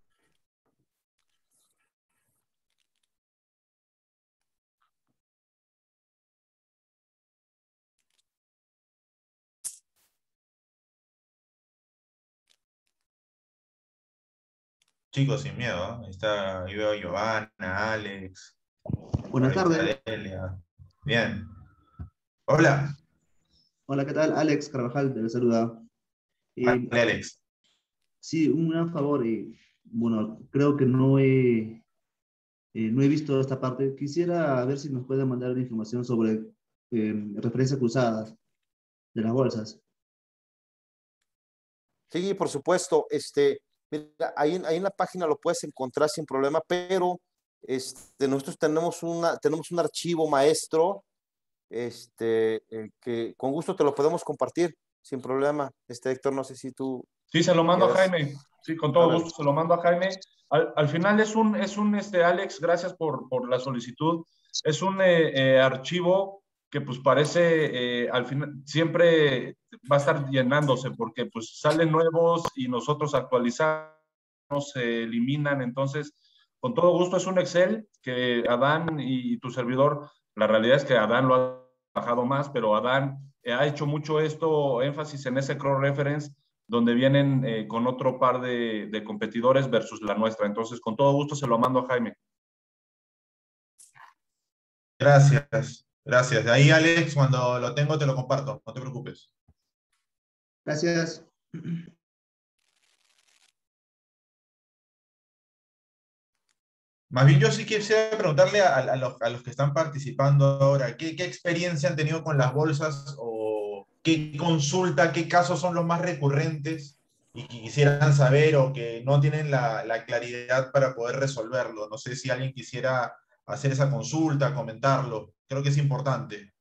Chicos, sin miedo, ¿eh? Ahí está, ahí veo a Giovanna, Alex, Buenas tardes. Delia. Bien. Hola. Hola, ¿qué tal? Alex Carvajal, te saluda. Vale, Eh, Alex. sí, un gran favor. Eh, bueno, creo que no he, eh, no he visto esta parte. Quisiera ver si nos puede mandar una información sobre eh, referencias cruzadas de las bolsas. Sí, por supuesto. Este, mira, ahí, ahí en la página lo puedes encontrar sin problema, pero este, nosotros tenemos, una, tenemos un archivo maestro este, eh, que con gusto te lo podemos compartir sin problema. Este, Héctor, no sé si tú Sí, se lo mando a quieras. Jaime. Sí, con todo gusto se lo mando a Jaime. Al, al final es un, es un, este, Alex, gracias por, por la solicitud. Es un eh, eh, archivo que pues parece, eh, al final, siempre va a estar llenándose porque pues salen nuevos y nosotros actualizamos, se eliminan. Entonces, con todo gusto es un Excel que Adán y tu servidor, la realidad es que Adán lo ha trabajado más, pero Adán eh, ha hecho mucho esto, énfasis en ese cross-reference donde vienen eh, con otro par de, de competidores versus la nuestra. Entonces, con todo gusto se lo mando a Jaime. Gracias, gracias. De ahí, Alex, cuando lo tengo te lo comparto, no te preocupes. Gracias. Más bien yo sí quisiera preguntarle a, a los, a los que están participando ahora, ¿qué, qué experiencia han tenido con las bolsas o qué consulta, qué casos son los más recurrentes y que quisieran saber o que no tienen la, la claridad para poder resolverlo? No sé si alguien quisiera hacer esa consulta, comentarlo. Creo que es importante.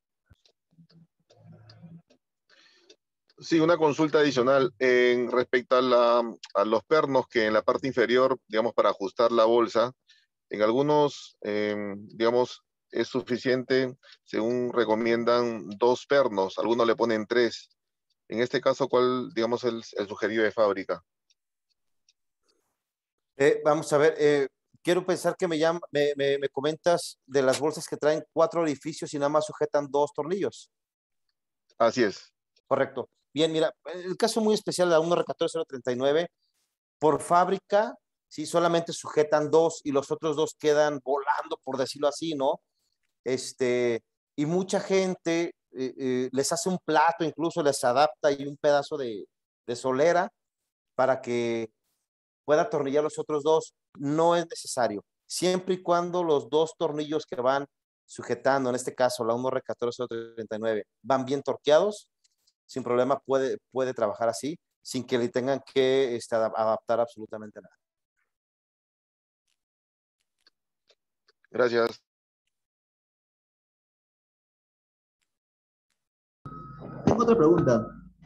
Sí, una consulta adicional en respecto a, la, a los pernos que en la parte inferior, digamos, para ajustar la bolsa, en algunos, eh, digamos, es suficiente, según recomiendan, dos pernos, algunos le ponen tres. En este caso, ¿cuál, digamos, es el, el sugerido de fábrica? Eh, vamos a ver, eh, quiero pensar que me, llama, me, me, me comentas de las bolsas que traen cuatro orificios y nada más sujetan dos tornillos. Así es. Correcto. Bien, mira, el caso muy especial de la uno R catorce cero treinta y nueve, por fábrica, sí, solamente sujetan dos y los otros dos quedan volando, por decirlo así, ¿no? Este, y mucha gente eh, eh, les hace un plato, incluso les adapta y un pedazo de, de solera para que pueda atornillar los otros dos. No es necesario. Siempre y cuando los dos tornillos que van sujetando, en este caso la uno R catorce cero treinta y nueve, van bien torqueados, sin problema puede, puede trabajar así, sin que le tengan que este, adaptar absolutamente nada. Gracias. Tengo otra pregunta.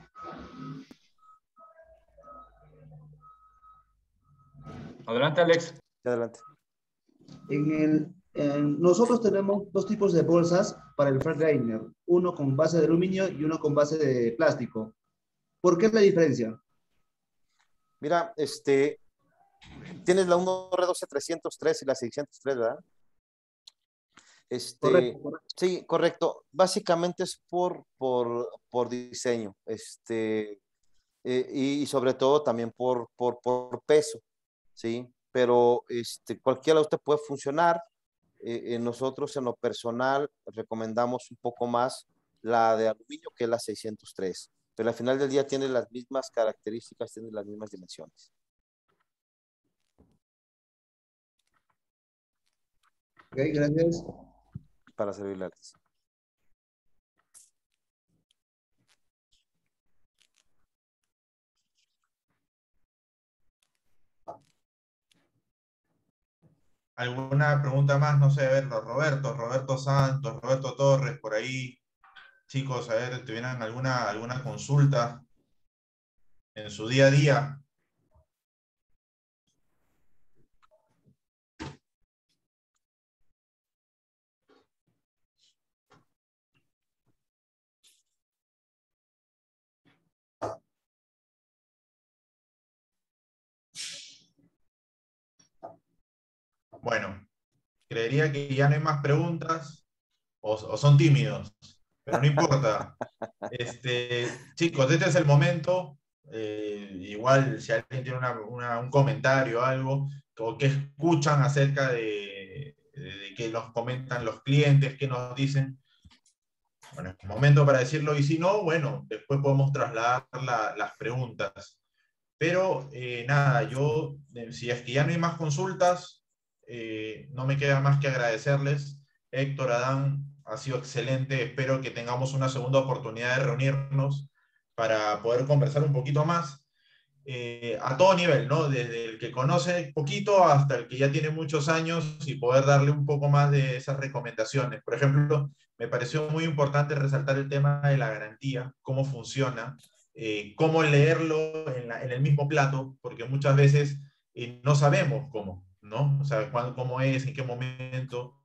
Adelante, Alex. Adelante. En el, en- nosotros tenemos dos tipos de bolsas para el Freightliner, uno con base de aluminio y uno con base de plástico. ¿Por qué es la diferencia? Mira, este, tienes la uno R doce trescientos tres y la seiscientos tres, ¿verdad? Este, Correcto, correcto. Sí, correcto. Básicamente es por, por, por diseño, este, eh, y, y sobre todo también por, por, por peso, ¿sí? Pero este, cualquiera de usted puede funcionar. Eh, eh, nosotros en lo personal recomendamos un poco más la de aluminio que la seiscientos tres, pero al final del día tiene las mismas características, tiene las mismas dimensiones. Ok, gracias. Para servirles. ¿Alguna pregunta más? No sé, a ver, Roberto, Roberto Santos, Roberto Torres, por ahí. Chicos, a ver, ¿tuvieran alguna, alguna consulta en su día a día? Bueno, creería que ya no hay más preguntas o, o son tímidos, pero no importa. Este, chicos, este es el momento. Eh, igual, si alguien tiene una, una, un comentario o algo, o que escuchan acerca de, de que nos comentan los clientes, que nos dicen, bueno, es el momento para decirlo. Y si no, bueno, después podemos trasladar la, las preguntas. Pero eh, nada, yo, eh, si es que ya no hay más consultas, eh, no me queda más que agradecerles. Héctor, Adán, ha sido excelente. Espero que tengamos una segunda oportunidad de reunirnos para poder conversar un poquito más. Eh, a todo nivel, ¿no? Desde el que conoce poquito hasta el que ya tiene muchos años y poder darle un poco más de esas recomendaciones. Por ejemplo, me pareció muy importante resaltar el tema de la garantía, cómo funciona, eh, cómo leerlo en, la, en, el mismo plato, porque muchas veces eh, no sabemos cómo, ¿no? O sea, cuándo, cómo es, en qué momento.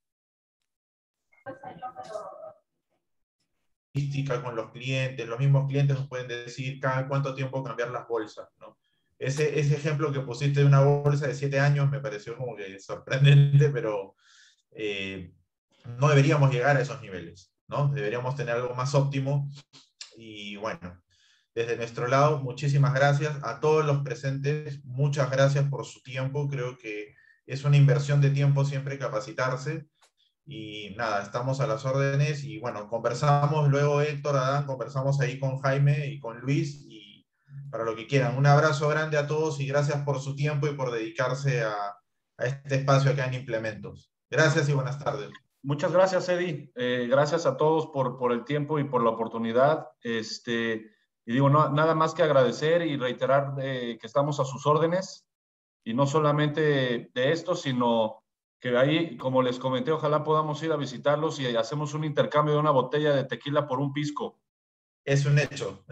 Con los clientes, los mismos clientes nos pueden decir cada cuánto tiempo cambiar las bolsas, ¿no? Ese, ese ejemplo que pusiste de una bolsa de siete años me pareció como que sorprendente, pero eh, no deberíamos llegar a esos niveles, ¿no? Deberíamos tener algo más óptimo. Y bueno, desde nuestro lado, muchísimas gracias a todos los presentes, muchas gracias por su tiempo, creo que es una inversión de tiempo siempre capacitarse. Y nada, estamos a las órdenes y bueno, conversamos luego Héctor, Adán, conversamos ahí con Jaime y con Luis y para lo que quieran. Un abrazo grande a todos y gracias por su tiempo y por dedicarse a, a este espacio acá en Implementos. Gracias y buenas tardes. Muchas gracias, Eddie. Eh, gracias a todos por, por el tiempo y por la oportunidad. Este, y digo, no, nada más que agradecer y reiterar eh, que estamos a sus órdenes. Y no solamente de esto, sino que ahí, como les comenté, ojalá podamos ir a visitarlos y hacemos un intercambio de una botella de tequila por un pisco. Es un hecho.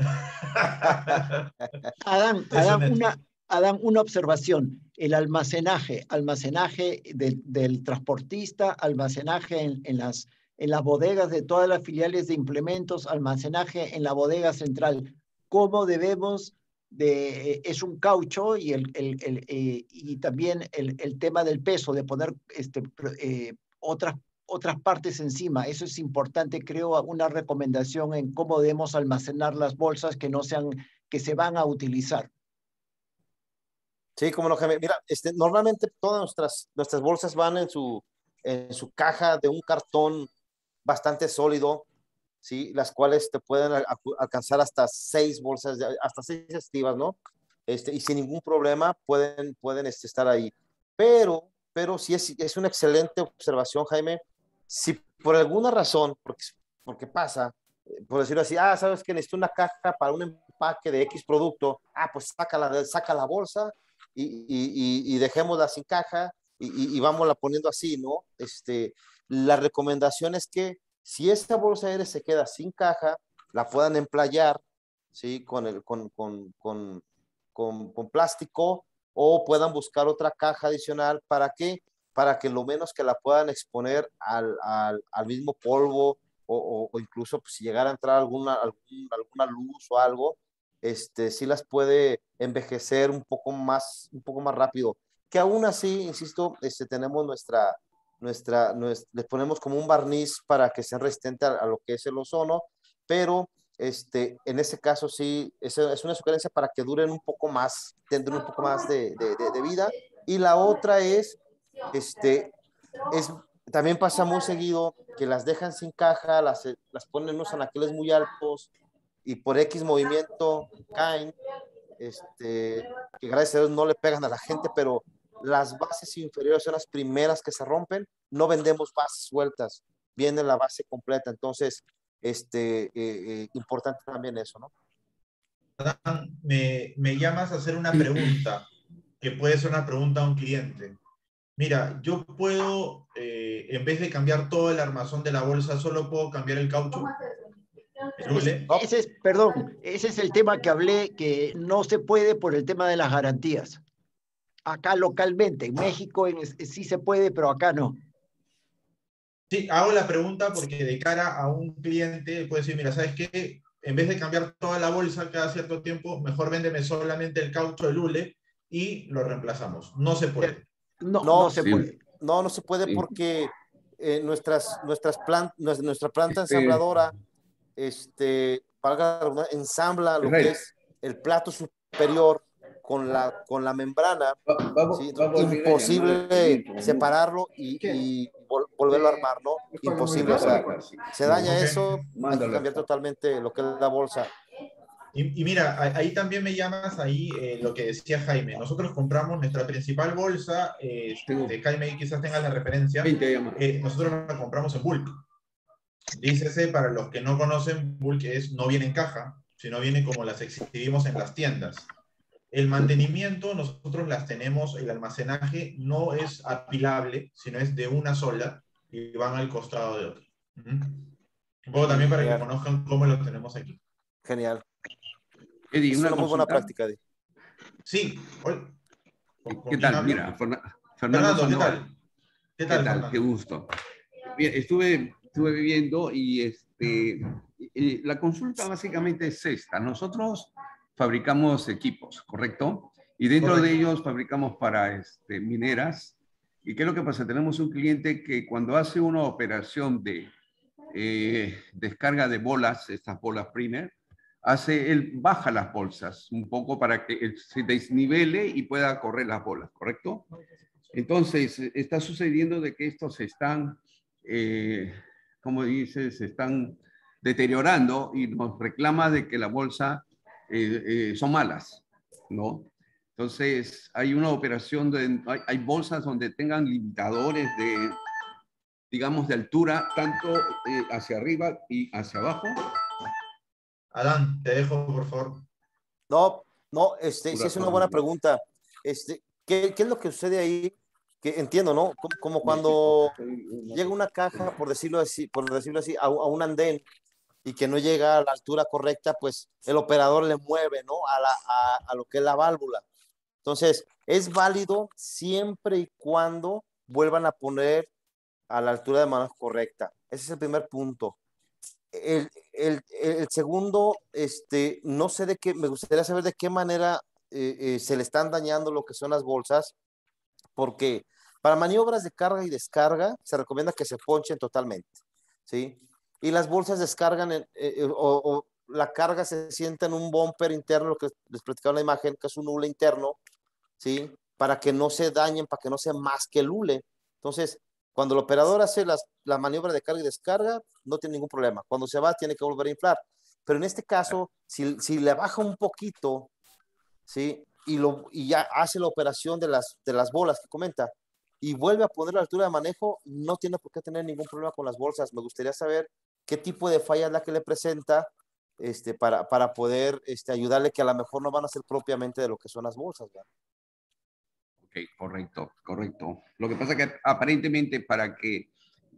Adán, Es Adán, un hecho. una, Adán, una observación. El almacenaje, almacenaje de, del transportista, almacenaje en, en, las, en las bodegas de todas las filiales de Implementos, almacenaje en la bodega central. ¿Cómo debemos de, es un caucho y, el, el, el, eh, y también el, el tema del peso, de poner este, eh, otras, otras partes encima? Eso es importante, creo, una recomendación en cómo debemos almacenar las bolsas que no sean, que se van a utilizar. Sí, como no, Jaime. Mira, este, normalmente todas nuestras, nuestras bolsas van en su, en su caja de un cartón bastante sólido, ¿sí? Las cuales te pueden a, alcanzar hasta seis bolsas, hasta seis estivas, ¿no? Este, y sin ningún problema pueden, pueden este, estar ahí. Pero, pero sí es, es una excelente observación, Jaime. Si por alguna razón, porque, porque pasa, por decirlo así, ah, sabes que necesito una caja para un empaque de X producto, ah, pues saca la, saca la bolsa y, y, y, y dejémosla sin caja y, y, y vámosla poniendo así, ¿no? Este, la recomendación es que si esta bolsa aérea se queda sin caja, la puedan emplayar, ¿sí? Con, el, con, con, con, con, con plástico, o puedan buscar otra caja adicional. ¿Para qué? Para que lo menos que la puedan exponer al, al, al mismo polvo, o, o, o incluso pues, si llegara a entrar alguna, algún, alguna luz o algo, este, sí las puede envejecer un poco más, un poco más rápido. Que aún así, insisto, este, tenemos nuestra, nuestra, nuestra, les ponemos como un barniz para que sean resistentes a, a lo que es el ozono, pero este, en ese caso sí, es, es una sugerencia para que duren un poco más, tendrán un poco más de, de, de, de vida. Y la otra es, este, es, también pasa muy seguido que las dejan sin caja, las, las ponen en unos anaqueles muy altos y por X movimiento caen, este, que gracias a Dios no le pegan a la gente, pero las bases inferiores son las primeras que se rompen. No vendemos bases sueltas, viene la base completa. Entonces, este, eh, eh, importante también eso, ¿no? Adán, me, me llamas a hacer una pregunta, que puede ser una pregunta a un cliente. Mira, yo puedo, eh, en vez de cambiar todo el armazón de la bolsa, solo puedo cambiar el caucho. Ese, ese es, perdón, ese es el tema que hablé, que no se puede por el tema de las garantías. Acá localmente, en México en, sí se puede, pero acá no. Sí, hago la pregunta porque de cara a un cliente puede decir, mira, ¿sabes qué? En vez de cambiar toda la bolsa cada cierto tiempo, mejor véndeme solamente el caucho del hule y lo reemplazamos. No se puede. No, no, no se sí. puede. No, no se puede porque eh, nuestras, nuestras plant, nuestra planta ensambladora este, para ensambla lo que es el plato superior con la, con la membrana, ¿sí? Imposible separarlo y, y vol volverlo a armar, ¿no? Imposible, o sea, se daña okay. Eso, hay que cambiar totalmente lo que es la bolsa. Y, y mira, ahí también me llamas ahí eh, lo que decía Jaime. Nosotros compramos nuestra principal bolsa, eh, de Jaime quizás tenga la referencia, eh, nosotros la compramos en bulk. Dícese, para los que no conocen, bulk es, no viene en caja, sino viene como las exhibimos en las tiendas. El mantenimiento, nosotros las tenemos, el almacenaje no es apilable, sino es de una sola y van al costado de otro. Uh-huh. Un poco también para Genial. Que conozcan cómo lo tenemos aquí. Genial. Eddie, es una, una muy buena práctica, Eddie. Sí. ¿Qué tal? Hablo? Mira, Fernando, Fernando ¿qué tal? ¿Qué tal? ¿Qué tal? Qué gusto. Bien, estuve, estuve viviendo y este, y la consulta básicamente es esta. Nosotros fabricamos equipos, ¿correcto? Y dentro Correcto. de ellos fabricamos para este, mineras. ¿Y qué es lo que pasa? Tenemos un cliente que cuando hace una operación de eh, descarga de bolas, estas bolas primer, hace, él baja las bolsas un poco para que se desnivele y pueda correr las bolas, ¿correcto? Entonces, está sucediendo de que estos se están, eh, como dices, se están deteriorando y nos reclama de que la bolsa eh, eh, son malas, ¿no? Entonces, hay una operación, de, hay, hay bolsas donde tengan limitadores de, digamos, de altura, tanto eh, hacia arriba y hacia abajo. Adán, te dejo, por favor. No, no, este, sí es una buena Pura- pregunta. Este, ¿qué, qué es lo que sucede ahí? Que entiendo, ¿no? Como, como cuando llega una caja, por decirlo así, por decirlo así, a, a un andén y que no llega a la altura correcta, pues el operador le mueve, ¿no? A, la, a, a lo que es la válvula. Entonces, es válido siempre y cuando vuelvan a poner a la altura de manejo correcta. Ese es el primer punto. El, el, el segundo, este, no sé de qué, me gustaría saber de qué manera eh, eh, se le están dañando lo que son las bolsas, porque para maniobras de carga y descarga se recomienda que se ponchen totalmente, ¿sí? Y las bolsas descargan en, eh, eh, o, o la carga se sienta en un bumper interno, lo que les platicaba en la imagen, que es un hule interno, ¿sí? Para que no se dañen, para que no se masque el hule. Entonces, cuando el operador hace las, la maniobra de carga y descarga, no tiene ningún problema. Cuando se va, tiene que volver a inflar. Pero en este caso, si, si le baja un poquito, ¿sí? Y, lo, y ya hace la operación de las, de las bolas que comenta, y vuelve a poner la altura de manejo, no tiene por qué tener ningún problema con las bolsas. Me gustaría saber qué tipo de falla es la que le presenta, este, para, para poder este, ayudarle, que a lo mejor no van a ser propiamente de lo que son las bolsas, ¿verdad? Ok, correcto, correcto. Lo que pasa es que aparentemente para que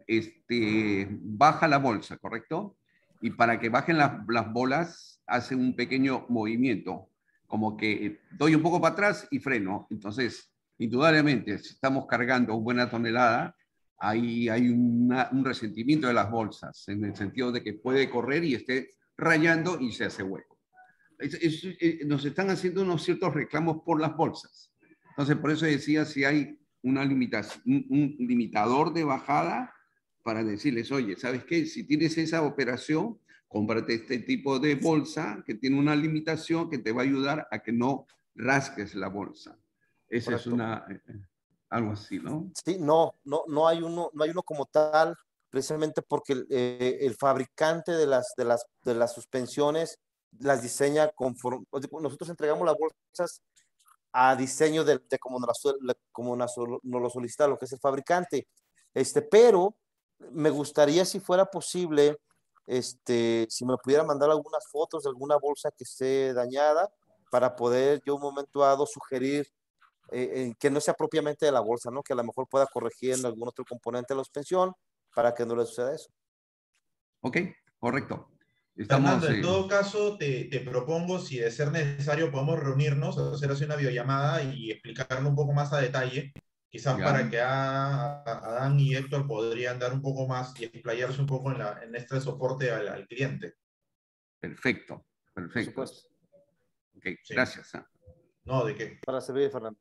este, baja la bolsa, ¿correcto? Y para que bajen las, las bolas, hace un pequeño movimiento, como que doy un poco para atrás y freno. Entonces, indudablemente, si estamos cargando una buena tonelada, ahí hay una, un resentimiento de las bolsas, en el sentido de que puede correr y esté rayando y se hace hueco. Es, es, es, nos están haciendo unos ciertos reclamos por las bolsas. Entonces, por eso decía si hay una limitación, un, un limitador de bajada para decirles, oye, ¿sabes qué? Si tienes esa operación, cómprate este tipo de bolsa que tiene una limitación que te va a ayudar a que no rasques la bolsa. Esa Correcto. es una, eh, algo así, ¿no? Sí, no, no, no hay uno, no hay uno como tal, precisamente porque el, eh, el fabricante de las, de, las, de las suspensiones las diseña conforme, nosotros entregamos las bolsas a diseño de, de como, nos, como nos, nos lo solicita lo que es el fabricante. Este, pero me gustaría, si fuera posible, este, si me pudiera mandar algunas fotos de alguna bolsa que esté dañada, para poder yo un momento dado sugerir eh, eh, que no sea propiamente de la bolsa, ¿no? Que a lo mejor pueda corregir en algún otro componente de la suspensión para que no le suceda eso. Ok, correcto. Estamos, Fernando, en eh, todo caso, te, te propongo, si de ser necesario, podemos reunirnos, hacer así una videollamada y explicarlo un poco más a detalle, quizás ya, para que a, a Adán y Héctor podrían dar un poco más y explayarse un poco en, la, en este soporte al, al cliente. perfecto, Por perfecto. supuesto. Ok, Sí. gracias. ¿eh? No, ¿de qué? Para servir, Fernando.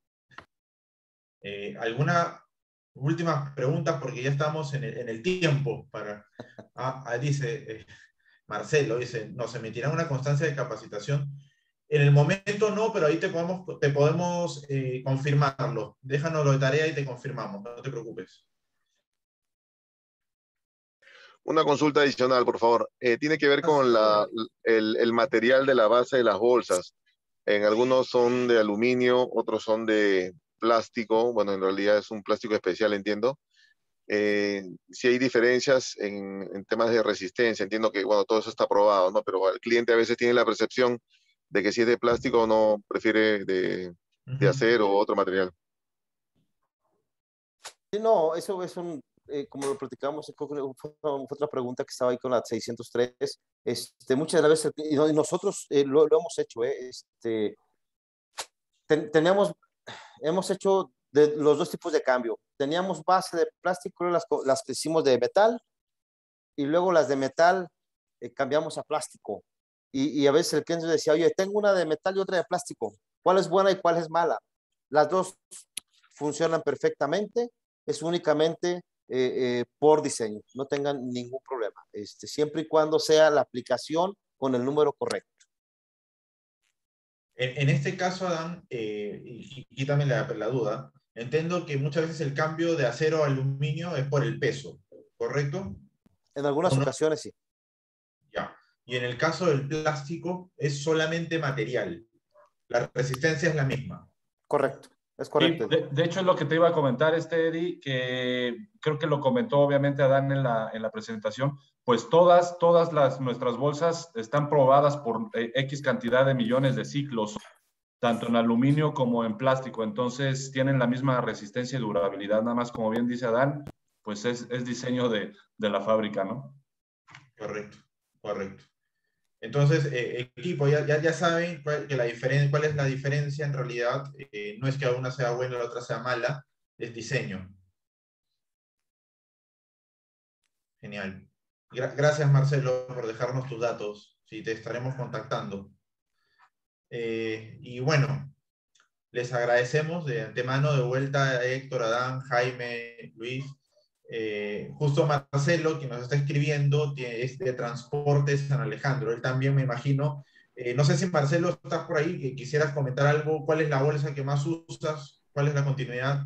Eh, ¿Alguna última pregunta? Porque ya estamos en el, en el tiempo. Para, ah, ah, dice eh, Marcelo, dice, nos emitirán una constancia de capacitación. En el momento no, pero ahí te podemos, te podemos eh, confirmarlo. Déjanoslo de tarea y te confirmamos, no te preocupes. Una consulta adicional, por favor. Eh, tiene que ver con la, el, el material de la base de las bolsas. En algunos son de aluminio, otros son de plástico. Bueno, en realidad es un plástico especial, entiendo. Eh, si hay diferencias en, en temas de resistencia, entiendo que, bueno, todo eso está probado, ¿no? Pero el cliente a veces tiene la percepción de que si es de plástico no prefiere de, de acero o otro material. Sí, no, eso es un, eh, como lo platicamos, fue, fue otra pregunta que estaba ahí con la seiscientos tres. Este, muchas veces, y nosotros eh, lo, lo hemos hecho, eh, este, ten, tenemos, hemos hecho de los dos tipos de cambio. Teníamos base de plástico, las, las que hicimos de metal, y luego las de metal eh, cambiamos a plástico. Y, y a veces el cliente decía, oye, tengo una de metal y otra de plástico. ¿Cuál es buena y cuál es mala? Las dos funcionan perfectamente. Es únicamente eh, eh, por diseño. No tengan ningún problema. Este, siempre y cuando sea la aplicación con el número correcto. En, en este caso, Adán, eh, y, y quítame la, la duda, entiendo que muchas veces el cambio de acero a aluminio es por el peso, ¿correcto? En algunas no? ocasiones sí. Ya. Y en el caso del plástico es solamente material. la resistencia es la misma. Correcto, es correcto. Sí, de, de hecho, es lo que te iba a comentar, este Eddie, que creo que lo comentó obviamente Adán en la, en la presentación, pues todas, todas las, nuestras bolsas están probadas por eh, X cantidad de millones de ciclos, tanto en aluminio como en plástico, entonces tienen la misma resistencia y durabilidad, nada más como bien dice Adán, pues es, es diseño de, de la fábrica, ¿no? Correcto, correcto. Entonces, eh, equipo, ya, ya, ya saben cuál, que la diferen, cuál es la diferencia en realidad. Eh, no es que una sea buena y la otra sea mala, es diseño. Genial. Gra gracias, Marcelo, por dejarnos tus datos. Sí, te estaremos contactando. Eh, y bueno, les agradecemos de antemano de vuelta a Héctor, Adán, Jaime, Luis. Eh, justo Marcelo, que nos está escribiendo, es de Transportes San Alejandro. Él también, me imagino. Eh, no sé si Marcelo estás por ahí, que quisieras comentar algo. ¿Cuál es la bolsa que más usas? ¿Cuál es la continuidad?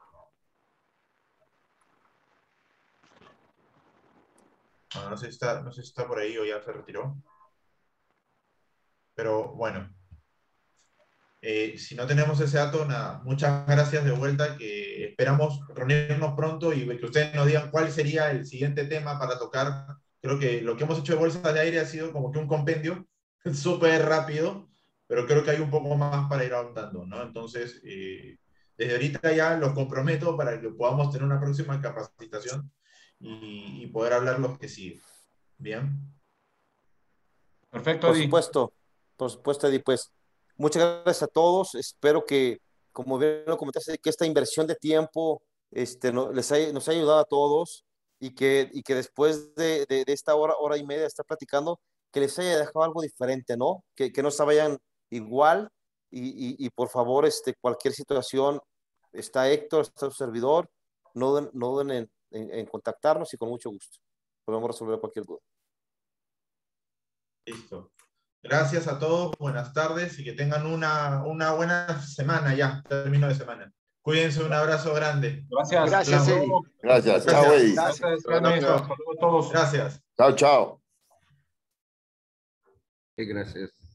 Bueno, no sé si está, no sé si está por ahí o ya se retiró. Pero bueno. Eh, si no tenemos ese dato, nada, muchas gracias de vuelta, que esperamos reunirnos pronto y que ustedes nos digan cuál sería el siguiente tema para tocar. Creo que lo que hemos hecho de bolsa de aire ha sido como que un compendio súper rápido, pero creo que hay un poco más para ir ahondando, ¿no? Entonces, eh, desde ahorita ya los comprometo para que podamos tener una próxima capacitación y, y poder hablar los que siguen. ¿Bien? Perfecto, Por Eddie. supuesto, por supuesto, Eddie, pues muchas gracias a todos. Espero que, como bien lo comentaste, que esta inversión de tiempo este, no, les haya, nos haya ayudado a todos y que, y que después de, de, de esta hora, hora y media de estar platicando, que les haya dejado algo diferente, ¿no? Que, que no se vayan igual y, y, y por favor, este, cualquier situación, está Héctor, está su servidor, no duden, no duden en, en, en contactarnos y con mucho gusto podemos resolver cualquier duda. Listo. Gracias a todos, buenas tardes y que tengan una, una buena semana ya, término de semana. Cuídense, un abrazo grande. Gracias. Gracias, Eddie. Gracias. Gracias. Chao, Eddie. Gracias, Gracias. Jaime. Chao. Hasta luego a todos. Gracias. Chao, chao. Sí, gracias.